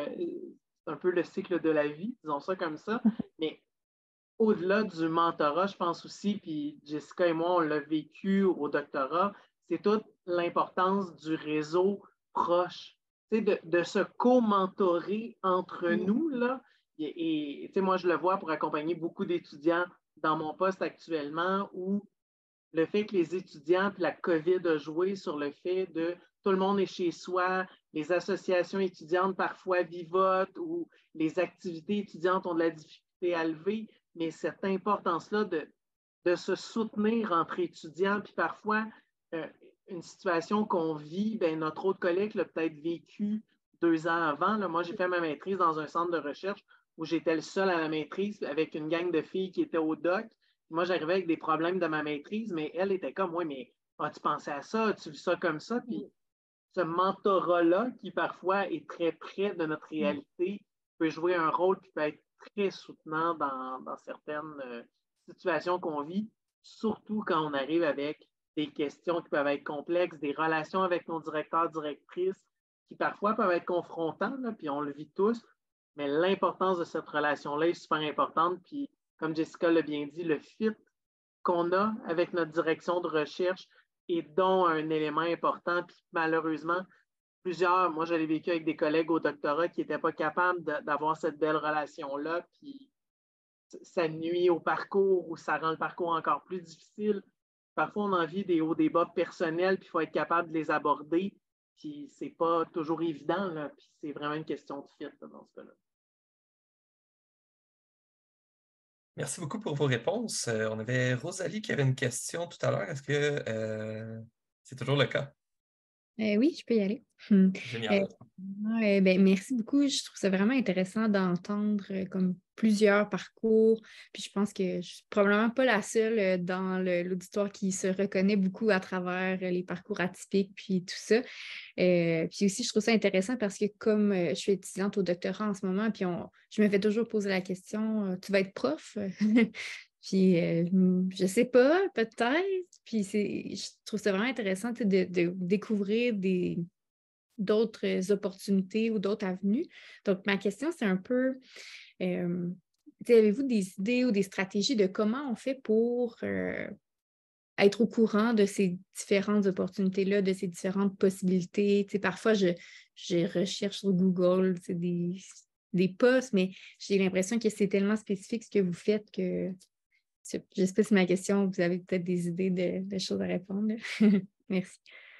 peu le cycle de la vie, disons ça comme ça. Mais au-delà du mentorat, je pense aussi, puis Jessica et moi, on l'a vécu au doctorat, c'est toute l'importance du réseau proche, de se co-mentorer entre nous, là. Et moi, je le vois pour accompagner beaucoup d'étudiants dans mon poste actuellement où le fait que les étudiants, puis la COVID a joué sur le fait de tout le monde est chez soi, les associations étudiantes parfois vivotent ou les activités étudiantes ont de la difficulté à lever, mais cette importance-là de se soutenir entre étudiants, puis parfois une situation qu'on vit, ben, notre autre collègue l'a peut-être vécu 2 ans avant. Là. Moi, j'ai fait ma maîtrise dans un centre de recherche où j'étais le seul à la maîtrise avec une gang de filles qui étaient au doc. Moi, j'arrivais avec des problèmes de ma maîtrise, mais elle était comme, oui, mais as-tu pensé à ça? As-tu vu ça comme ça? Puis ce mentorat-là, qui parfois est très près de notre réalité, peut jouer un rôle qui peut être très soutenant dans certaines situations qu'on vit, surtout quand on arrive avec des questions qui peuvent être complexes, des relations avec nos directeurs, directrices, qui parfois peuvent être confrontants, là, puis on le vit tous, mais l'importance de cette relation-là est super importante, puis comme Jessica l'a bien dit, le fit qu'on a avec notre direction de recherche est donc un élément important. Puis malheureusement, moi je l'ai vécu avec des collègues au doctorat qui n'étaient pas capables d'avoir cette belle relation-là. Puis ça nuit au parcours ou ça rend le parcours encore plus difficile. Parfois, on a envie des hauts débats personnels, puis il faut être capable de les aborder. Puis c'est pas toujours évident, là, puis c'est vraiment une question de fit là, dans ce cas-là. Merci beaucoup pour vos réponses. On avait Rosalie qui avait une question tout à l'heure. Est-ce que c'est toujours le cas? Oui, je peux y aller. Génial. Merci beaucoup. Je trouve ça vraiment intéressant d'entendre comme plusieurs parcours. Puis je pense que je suis probablement pas la seule dans l'auditoire qui se reconnaît beaucoup à travers les parcours atypiques puis tout ça. Puis aussi, je trouve ça intéressant parce que comme je suis étudiante au doctorat en ce moment, puis je me fais toujours poser la question, tu vas être prof? Puis, je sais pas, peut-être. Puis, je trouve ça vraiment intéressant de découvrir d'autres opportunités ou d'autres avenues. Donc, ma question, c'est un peu, avez-vous des idées ou des stratégies de comment on fait pour être au courant de ces différentes opportunités-là, de ces différentes possibilités? Parfois, je recherche sur Google des postes, mais j'ai l'impression que c'est tellement spécifique ce que vous faites que... Je ne sais pas si ma question, vous avez peut-être des idées de choses à répondre. Merci.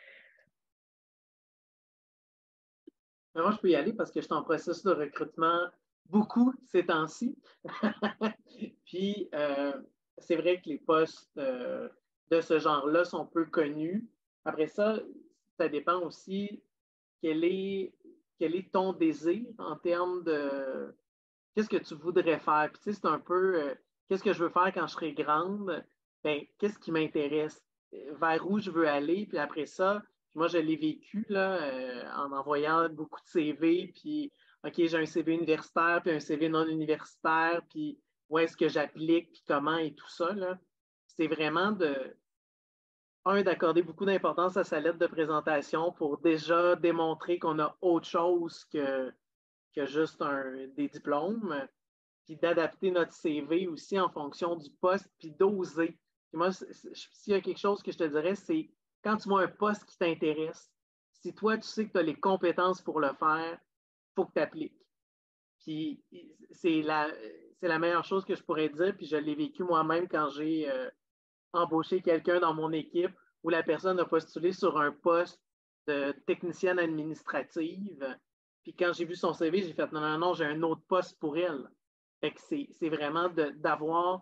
Mais moi, je peux y aller parce que je suis en processus de recrutement beaucoup ces temps-ci. Puis, c'est vrai que les postes de ce genre-là sont peu connus. Après ça, ça dépend aussi quel est ton désir en termes de qu'est-ce que tu voudrais faire. Puis, tu sais, c'est un peu qu'est-ce que je veux faire quand je serai grande? Bien, qu'est-ce qui m'intéresse? Vers où je veux aller? Puis après ça, moi, je l'ai vécu là, en envoyant beaucoup de CV. Puis, OK, j'ai un CV universitaire, puis un CV non universitaire, puis où est-ce que j'applique, puis comment et tout ça. Là. C'est vraiment d'accorder beaucoup d'importance à sa lettre de présentation pour déjà démontrer qu'on a autre chose que juste des diplômes puis d'adapter notre CV aussi en fonction du poste, puis d'oser. Puis moi, s'il y a quelque chose que je te dirais, c'est quand tu vois un poste qui t'intéresse, si toi, tu sais que tu as les compétences pour le faire, il faut que tu appliques. Puis c'est la meilleure chose que je pourrais dire, puis je l'ai vécu moi-même quand j'ai embauché quelqu'un dans mon équipe où la personne a postulé sur un poste de technicienne administrative. Puis quand j'ai vu son CV, j'ai fait non, j'ai un autre poste pour elle. Fait que c'est vraiment d'avoir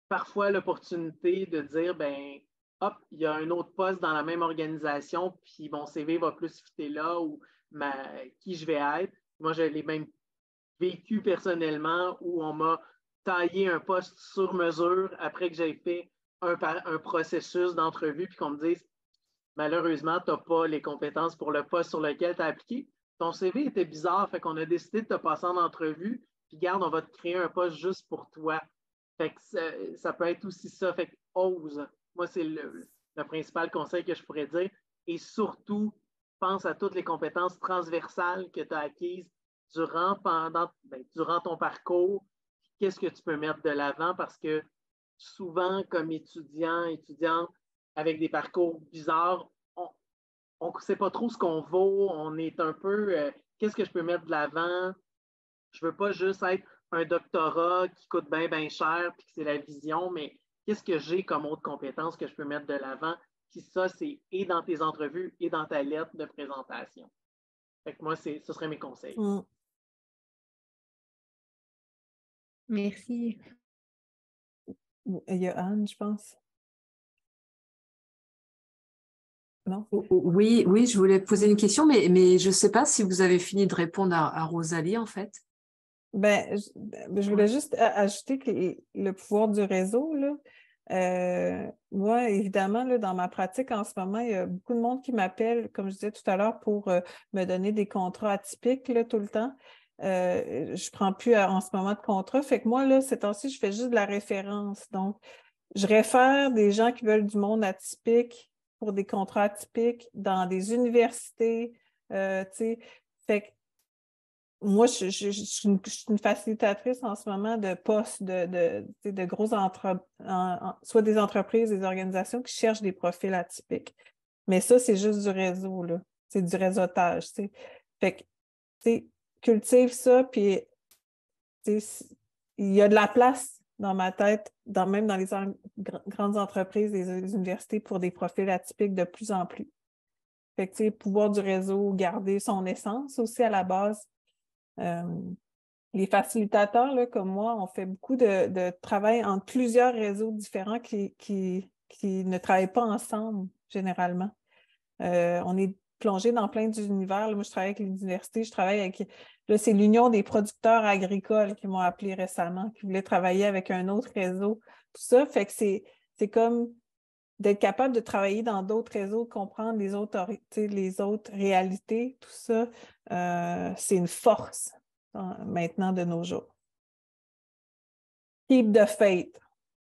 parfois l'opportunité de dire, ben, hop, il y a un autre poste dans la même organisation, puis mon CV va plus fitter là ou qui je vais être. Moi, je l'ai même vécu personnellement où on m'a taillé un poste sur mesure après que j'ai fait un processus d'entrevue, puis qu'on me dise, malheureusement, tu n'as pas les compétences pour le poste sur lequel tu as appliqué. Ton CV était bizarre, fait qu'on a décidé de te passer en entrevue, puis garde, on va te créer un poste juste pour toi. Fait que ça peut être aussi ça. Fait que ose. Moi, c'est le principal conseil que je pourrais dire. Et surtout, pense à toutes les compétences transversales que tu as acquises durant ton parcours. Qu'est-ce que tu peux mettre de l'avant? Parce que souvent, comme étudiante, avec des parcours bizarres, on ne sait pas trop ce qu'on vaut. On est un peu, qu'est-ce que je peux mettre de l'avant? Je ne veux pas juste être un doctorat qui coûte bien, bien cher puis que c'est la vision, mais qu'est-ce que j'ai comme autre compétence que je peux mettre de l'avant? Puis ça, c'est et dans tes entrevues et dans ta lettre de présentation. Fait que moi, ce serait mes conseils. Merci. Il y a Anne, je pense. Non? Oui, je voulais poser une question, mais je ne sais pas si vous avez fini de répondre à Rosalie, en fait. Je voulais juste ajouter que le pouvoir du réseau, là, moi, évidemment, là, dans ma pratique en ce moment, il y a beaucoup de monde qui m'appelle, comme je disais tout à l'heure, pour me donner des contrats atypiques là, tout le temps. Je ne prends plus en ce moment de contrat. Fait que moi, là, ces temps-ci, je fais juste de la référence. Donc, je réfère des gens qui veulent du monde atypique pour des contrats atypiques dans des universités. Tu sais. Fait que moi, je suis une facilitatrice en ce moment de postes de grosses soit des entreprises, des organisations qui cherchent des profils atypiques. Mais ça, c'est juste du réseau, là. C'est du réseautage, tu sais. Fait que, tu sais, cultive ça, puis, tu sais, il y a de la place dans ma tête, même dans les grandes entreprises, les universités, pour des profils atypiques de plus en plus. Fait que, tu sais, pouvoir du réseau, garder son essence aussi à la base. Les facilitateurs, là, comme moi, on fait beaucoup de travail entre plusieurs réseaux différents qui ne travaillent pas ensemble, généralement. On est plongé dans plein d'univers. Moi, je travaille avec les universités, je travaille avec... Là, c'est l'Union des producteurs agricoles qui m'ont appelé récemment, qui voulaient travailler avec un autre réseau. Tout ça fait que c'est comme d'être capable de travailler dans d'autres réseaux, de comprendre les autres réalités, tout ça, c'est une force maintenant de nos jours. Keep the faith.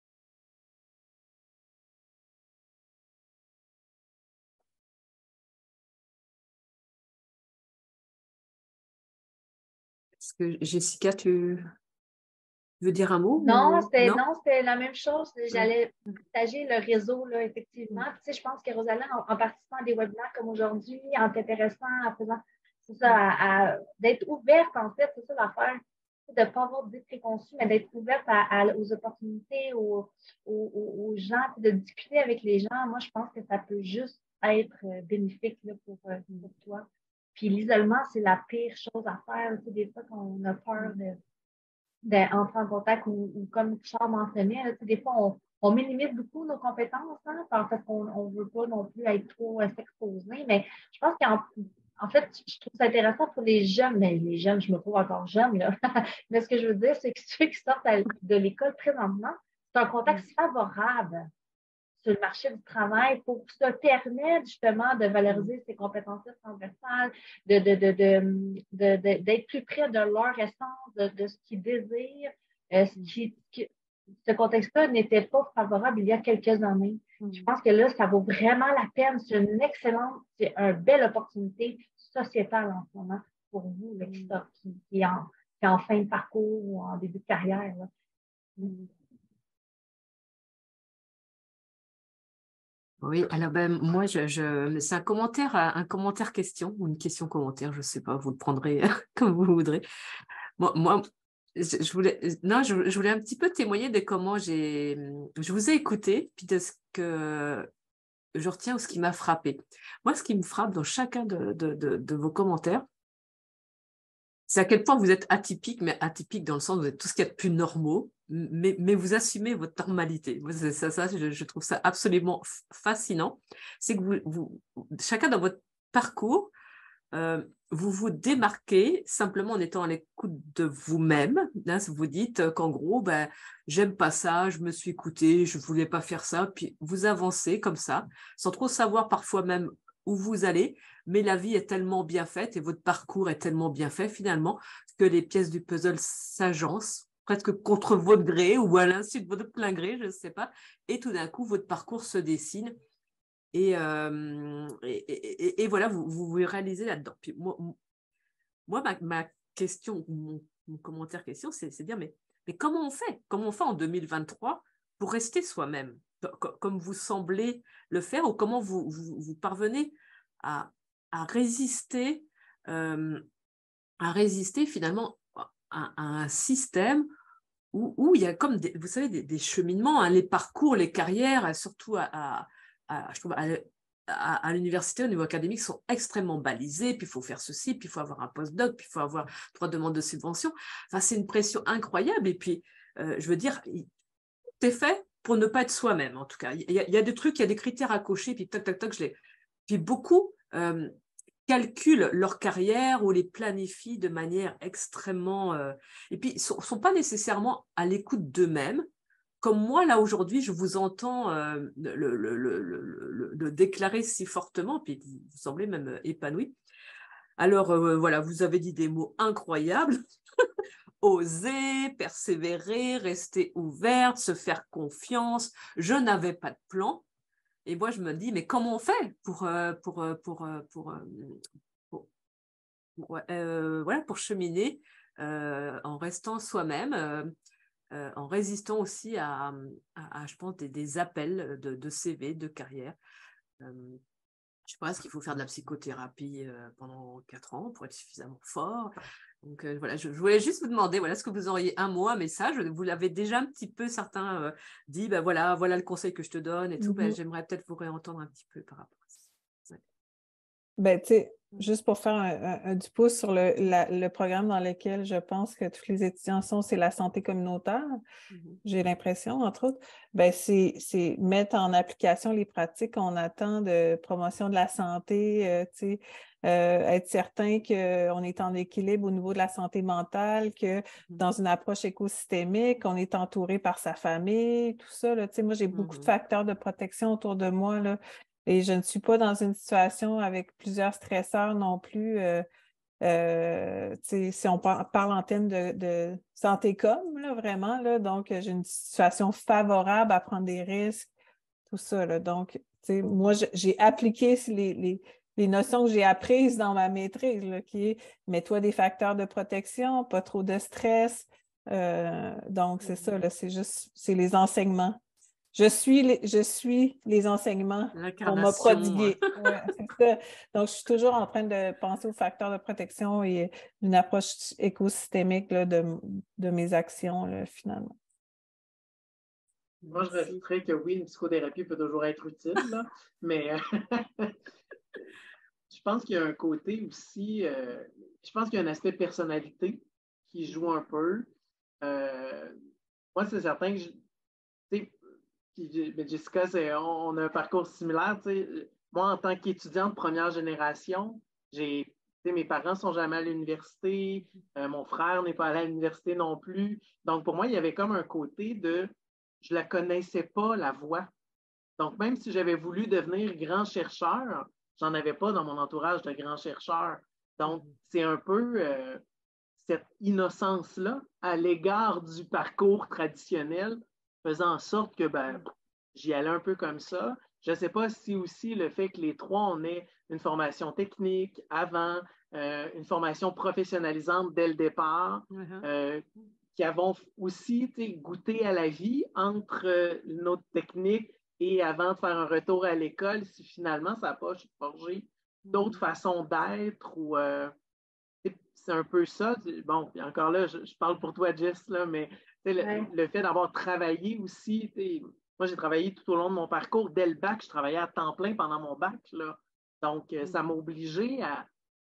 Est-ce que Jessica, tu veux dire un mot? Non, c'était la même chose. J'allais partager le réseau, là, effectivement. Tu sais, je pense que Rosalie, en participant à des webinaires comme aujourd'hui, en t'intéressant, en faisant, c'est ça, d'être ouverte, en fait, c'est ça l'affaire, de ne pas avoir d'idées préconçues, mais d'être ouverte aux opportunités, aux gens, de discuter avec les gens. Moi, je pense que ça peut juste être bénéfique là, pour toi. Puis l'isolement, c'est la pire chose à faire. Tu sais, des fois, quand on a peur d'entrer en contact ou comme Charles mentionnait, là, des fois, on minimise beaucoup nos compétences parce qu'on ne veut pas non plus être trop s'exposer. Mais je pense qu'en fait, je trouve ça intéressant pour les jeunes. Mais les jeunes, je me trouve encore jeune. Là. Mais ce que je veux dire, c'est que ceux qui sortent de l'école présentement, c'est un contexte favorable sur le marché du travail pour se permettre justement de valoriser ces compétences transversales, d'être plus près de leur essence, de ce qu'ils désirent. Ce contexte-là n'était pas favorable il y a quelques années. Je pense que là, ça vaut vraiment la peine. C'est une belle opportunité sociétale en ce moment pour vous là, qui est en fin de parcours ou en début de carrière. Là. Oui, alors moi, c'est un commentaire question ou une question commentaire, je ne sais pas, vous le prendrez comme vous voudrez. Moi je voulais un petit peu témoigner de comment je vous ai écouté, puis de ce que je retiens ou ce qui m'a frappé. Moi, ce qui me frappe dans chacun de vos commentaires, c'est à quel point vous êtes atypique, mais atypique dans le sens où vous êtes tout ce qu'il y a de plus normaux, mais vous assumez votre normalité. Je trouve ça absolument fascinant. C'est que chacun dans votre parcours, vous vous démarquez simplement en étant à l'écoute de vous-même. Là, vous dites qu'en gros, j'aime pas ça, je me suis écoutée, je voulais pas faire ça, puis vous avancez comme ça, sans trop savoir parfois même où vous allez, mais la vie est tellement bien faite et votre parcours est tellement bien fait finalement que les pièces du puzzle s'agencent presque contre votre gré ou à l'insu de votre plein gré, je ne sais pas, et tout d'un coup, votre parcours se dessine et voilà, vous réalisez là-dedans. Puis moi ma question, mon commentaire question, c'est de dire, mais comment on fait? Comment on fait en 2023 pour rester soi-même, comme vous semblez le faire, ou comment vous parvenez à résister finalement à un système où il y a comme, vous savez, des cheminements, hein, les parcours, les carrières, surtout je trouve à l'université, au niveau académique, sont extrêmement balisés, puis il faut faire ceci, puis il faut avoir un postdoc, puis il faut avoir 3 demandes de subvention. Enfin, c'est une pression incroyable. Et puis, je veux dire, tout est fait pour ne pas être soi-même, en tout cas. Il y a des trucs, il y a des critères à cocher, puis tac, tac, tac, Puis beaucoup calculent leur carrière ou les planifient de manière extrêmement... Et puis, ils ne sont pas nécessairement à l'écoute d'eux-mêmes. Comme moi, là, aujourd'hui, je vous entends le déclarer si fortement, puis vous semblez même épanoui. Alors, voilà, vous avez dit des mots incroyables. Oser, persévérer, rester ouverte, se faire confiance. Je n'avais pas de plan. Et moi, je me dis, mais comment on fait pour cheminer en restant soi-même, en résistant aussi à je pense, des appels de CV, de carrière. Je ne sais pas, est-ce qu'il faut faire de la psychothérapie pendant 4 ans pour être suffisamment fort? Donc voilà, je voulais juste vous demander, voilà, est-ce que vous auriez un mot, un message? Vous l'avez déjà un petit peu, certains dit, voilà le conseil que je te donne et tout. J'aimerais peut-être vous réentendre un petit peu par rapport à ça. Ouais. Tu sais, juste pour faire du pouce sur le programme dans lequel je pense que tous les étudiants sont, c'est la santé communautaire. J'ai l'impression, entre autres, c'est mettre en application les pratiques qu'on attend de promotion de la santé, être certain qu'on est en équilibre au niveau de la santé mentale, que dans une approche écosystémique, on est entouré par sa famille, tout ça. Là, moi, j'ai beaucoup de facteurs de protection autour de moi, là, et je ne suis pas dans une situation avec plusieurs stresseurs non plus. Si on parle en termes de santé là, vraiment, là, donc j'ai une situation favorable à prendre des risques, tout ça. Là, donc, moi, j'ai appliqué les notions que j'ai apprises dans ma maîtrise, là, qui est mets-toi des facteurs de protection, pas trop de stress. Donc, c'est ça, là, c'est les enseignements. Je suis les enseignements qu'on m'a prodigués. Ouais, c'est ça. Donc, je suis toujours en train de penser aux facteurs de protection et une approche écosystémique là, de mes actions, là, finalement. Moi, je rajouterais que oui, une psychothérapie peut toujours être utile, là, mais je pense qu'il y a un côté aussi, je pense qu'il y a un aspect personnalité qui joue un peu. Moi, c'est certain que Jessica, on a un parcours similaire. Moi, en tant qu'étudiante de première génération, mes parents ne sont jamais à l'université, mon frère n'est pas allé à l'université non plus. Donc, pour moi, il y avait comme un côté je ne la connaissais pas, la voie. Donc, même si j'avais voulu devenir grand chercheur, j'en avais pas dans mon entourage de grands chercheurs. Donc, c'est un peu cette innocence-là à l'égard du parcours traditionnel faisant en sorte que j'y allais un peu comme ça. Je ne sais pas si aussi le fait que les 3, on ait une formation technique avant, une formation professionnalisante dès le départ, qui avons aussi goûté à la vie entre notre technique et avant de faire un retour à l'école, si finalement ça n'a pas forgé d'autres façons d'être ou c'est un peu ça. Bon, puis encore là, je parle pour toi, Jess, là, mais le fait d'avoir travaillé aussi, moi j'ai travaillé tout au long de mon parcours. Dès le bac, je travaillais à temps plein pendant mon bac. Là. Donc, ça m'a obligé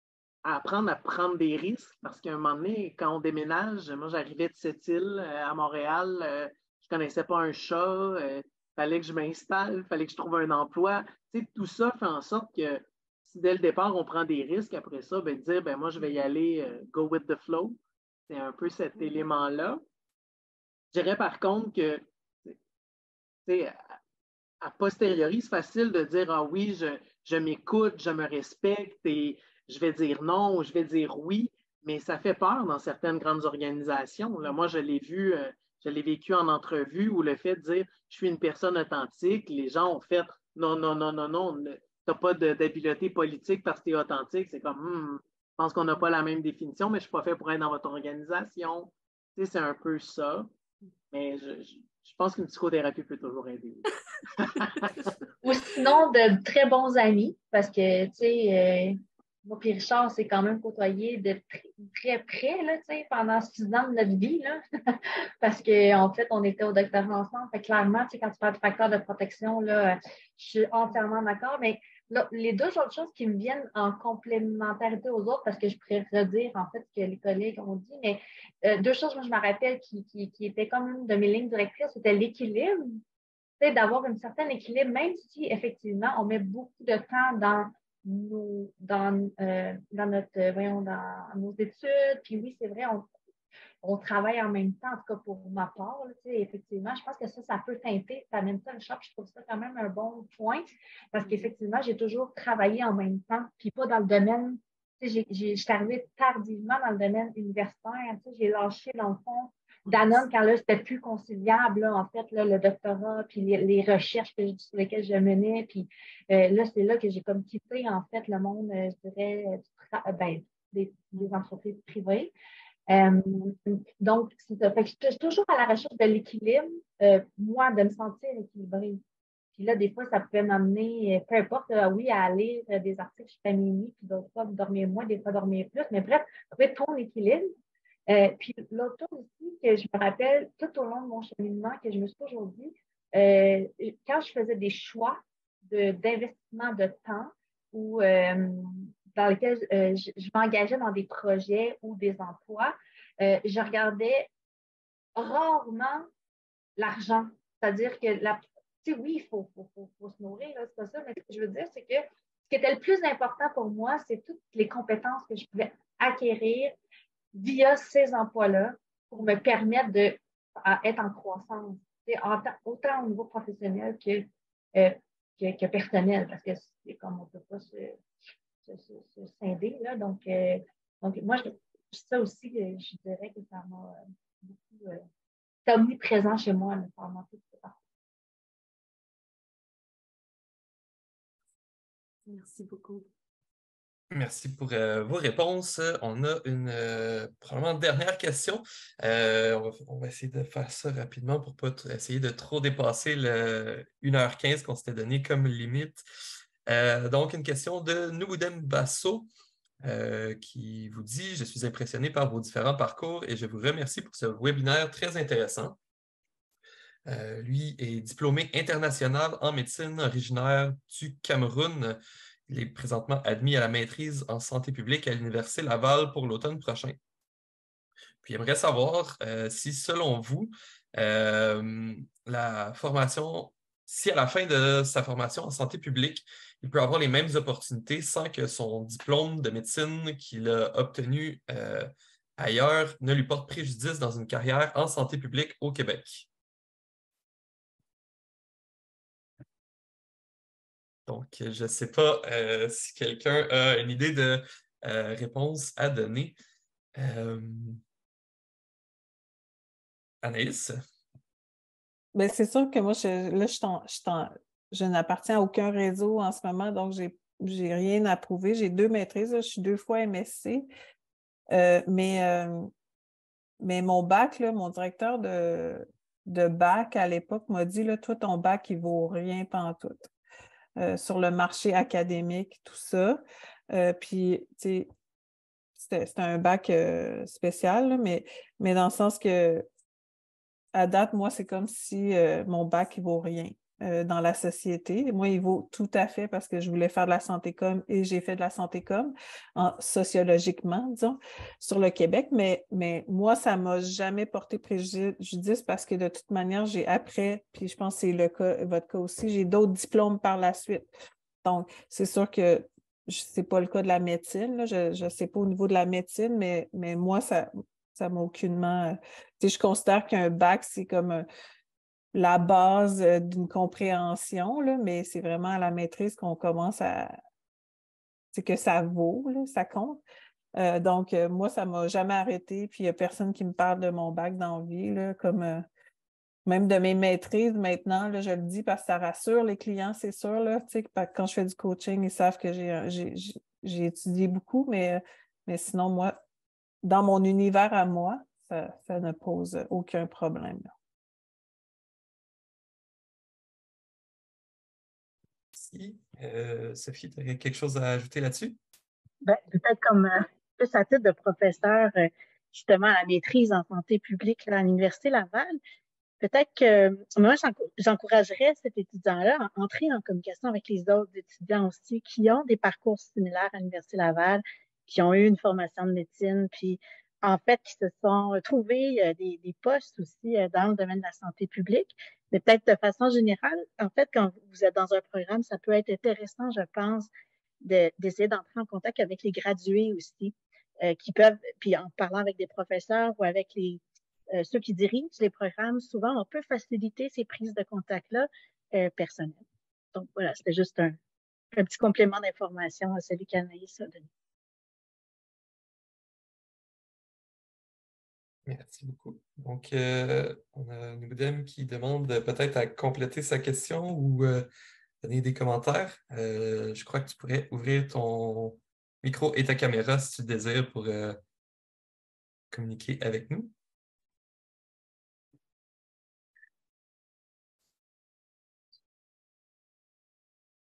à apprendre à prendre des risques parce qu'à un moment donné, quand on déménage, moi j'arrivais de Sept-Îles à Montréal, je ne connaissais pas un chat, fallait que je m'installe, fallait que je trouve un emploi. Tu sais, tout ça fait en sorte que si dès le départ on prend des risques, après ça, ben, dire ben, moi je vais y aller go with the flow. C'est un peu cet élément-là. Je dirais par contre que tu sais, a posteriori, c'est facile de dire ah oui, je m'écoute, je me respecte et je vais dire non ou je vais dire oui, mais ça fait peur dans certaines grandes organisations. Là, moi, je l'ai vu, je l'ai vécu en entrevue où le fait de dire je suis une personne authentique, les gens ont fait non, non, non, non, non, tu n'as pas d'habileté politique parce que tu es authentique. C'est comme je pense qu'on n'a pas la même définition, mais je ne suis pas fait pour être dans votre organisation. Tu sais, c'est un peu ça. Mais je pense qu'une psychothérapie peut toujours aider. Ou sinon, de très bons amis, parce que, tu sais, moi et Richard, c'est quand même côtoyé de très près, là, tu sais, pendant 6 ans de notre vie, là. Parce qu'en fait, on était au docteur ensemble. Fait clairement, tu sais, quand tu parles de facteur de protection, là, je suis entièrement d'accord. Mais là, les deux autres choses qui me viennent en complémentarité aux autres, parce que je pourrais redire, en fait, ce que les collègues ont dit, mais deux choses, moi, je me rappelle qui étaient comme une de mes lignes directrices, c'était l'équilibre. D'avoir un certain équilibre, même si effectivement on met beaucoup de temps dans nos études. Puis oui, c'est vrai, on travaille en même temps, en tout cas pour ma part. Là, effectivement, je pense que ça peut teinter. Tu amènes ça le choc, je trouve ça quand même un bon point parce qu'effectivement, j'ai toujours travaillé en même temps, puis pas dans le domaine. Je suis arrivée tardivement dans le domaine universitaire. J'ai lâché, dans le fond, Danone, quand là, c'était plus conciliable, là, en fait, là, le doctorat, puis les recherches sur lesquelles je menais. Puis là, c'est là que j'ai comme quitté, en fait, le monde, je dirais, des entreprises privées. Donc, c'est ça. Fait que je suis toujours à la recherche de l'équilibre, moi, de me sentir équilibrée. Puis là, des fois, ça pouvait m'amener, peu importe, oui, à lire des articles jusqu'à minuit, puis d'autres fois, dormir moins, des fois, dormir plus. Mais bref, trouver ton équilibre. Puis l'autre chose aussi que je me rappelle tout au long de mon cheminement, que je me suis toujours dit, quand je faisais des choix d'investissement de temps ou dans lesquels je m'engageais dans des projets ou des emplois, je regardais rarement l'argent. C'est-à-dire que, oui, il faut se nourrir, c'est pas ça, mais ce que je veux dire, c'est que ce qui était le plus important pour moi, c'est toutes les compétences que je pouvais acquérir via ces emplois-là pour me permettre d'être en croissance, autant au niveau professionnel que personnel, parce que c'est comme on ne peut pas se scinder. Là. Donc, moi, ça aussi, je dirais que ça m'a beaucoup... c'est omniprésent chez moi, pendant tout ce temps. Merci beaucoup. Merci pour vos réponses. On a une probablement dernière question. On va essayer de faire ça rapidement pour ne pas essayer de trop dépasser le 1h15 qu'on s'était donné comme limite. Donc, une question de Nouboudem Basso qui vous dit « Je suis impressionné par vos différents parcours et je vous remercie pour ce webinaire très intéressant. » Lui est diplômé international en médecine originaire du Cameroun. Il est présentement admis à la maîtrise en santé publique à l'Université Laval pour l'automne prochain. Puis, j'aimerais savoir si, selon vous, la formation, si à la fin de sa formation en santé publique, il peut avoir les mêmes opportunités sans que son diplôme de médecine qu'il a obtenu ailleurs ne lui porte préjudice dans une carrière en santé publique au Québec. Donc, je ne sais pas si quelqu'un a une idée de réponse à donner. Anaïs? Bien, c'est sûr que moi, je n'appartiens à aucun réseau en ce moment, donc je n'ai rien à prouver. J'ai 2 maîtrises, là, je suis 2 fois MSC. Mais mon bac, là, mon directeur de bac à l'époque m'a dit, là, toi, ton bac, il ne vaut rien pantoute. Sur le marché académique, tout ça. Puis, tu sais, c'était un bac spécial, là, mais dans le sens que, à date, moi, c'est comme si mon bac, il vaut rien. dans la société. Moi, il vaut tout à fait parce que je voulais faire de la santé com et j'ai fait de la santé com sociologiquement, disons, sur le Québec. Mais moi, ça ne m'a jamais porté préjudice parce que de toute manière, j'ai après, puis je pense que c'est votre cas aussi, j'ai d'autres diplômes par la suite. Donc, c'est sûr que ce n'est pas le cas de la médecine. Là. Je ne sais pas au niveau de la médecine, mais moi, ça m'a aucunement. Je considère qu'un bac, c'est comme la base d'une compréhension, là, mais c'est vraiment à la maîtrise qu'on commence à. C'est que ça vaut, là, ça compte. Donc, moi, ça ne m'a jamais arrêté. Puis, il n'y a personne qui me parle de mon bac dans la vie, là, comme. Même de mes maîtrises maintenant, là, je le dis parce que ça rassure les clients, c'est sûr. Là, quand je fais du coaching, ils savent que j'ai étudié beaucoup, mais sinon, moi, dans mon univers à moi, ça ne pose aucun problème. Merci. Sophie, tu as quelque chose à ajouter là-dessus? Ben, peut-être comme plus à titre de professeur, justement, à la maîtrise en santé publique là, à l'Université Laval. Peut-être que moi, j'encouragerais cet étudiant-là à entrer en communication avec les autres étudiants aussi qui ont des parcours similaires à l'Université Laval, qui ont eu une formation de médecine, puis en fait, qui se sont trouvés des postes aussi dans le domaine de la santé publique. Mais peut-être de façon générale, en fait, quand vous êtes dans un programme, ça peut être intéressant, je pense, d'essayer d'entrer en contact avec les gradués aussi, qui peuvent, puis en parlant avec des professeurs ou avec ceux qui dirigent les programmes, souvent, on peut faciliter ces prises de contact-là personnelles. Donc, voilà, c'était juste un petit complément d'information à celui qu'Anaïs a donné. Merci beaucoup. Donc, on a Noudem qui demande peut-être à compléter sa question ou donner des commentaires. Je crois que tu pourrais ouvrir ton micro et ta caméra si tu désires pour communiquer avec nous.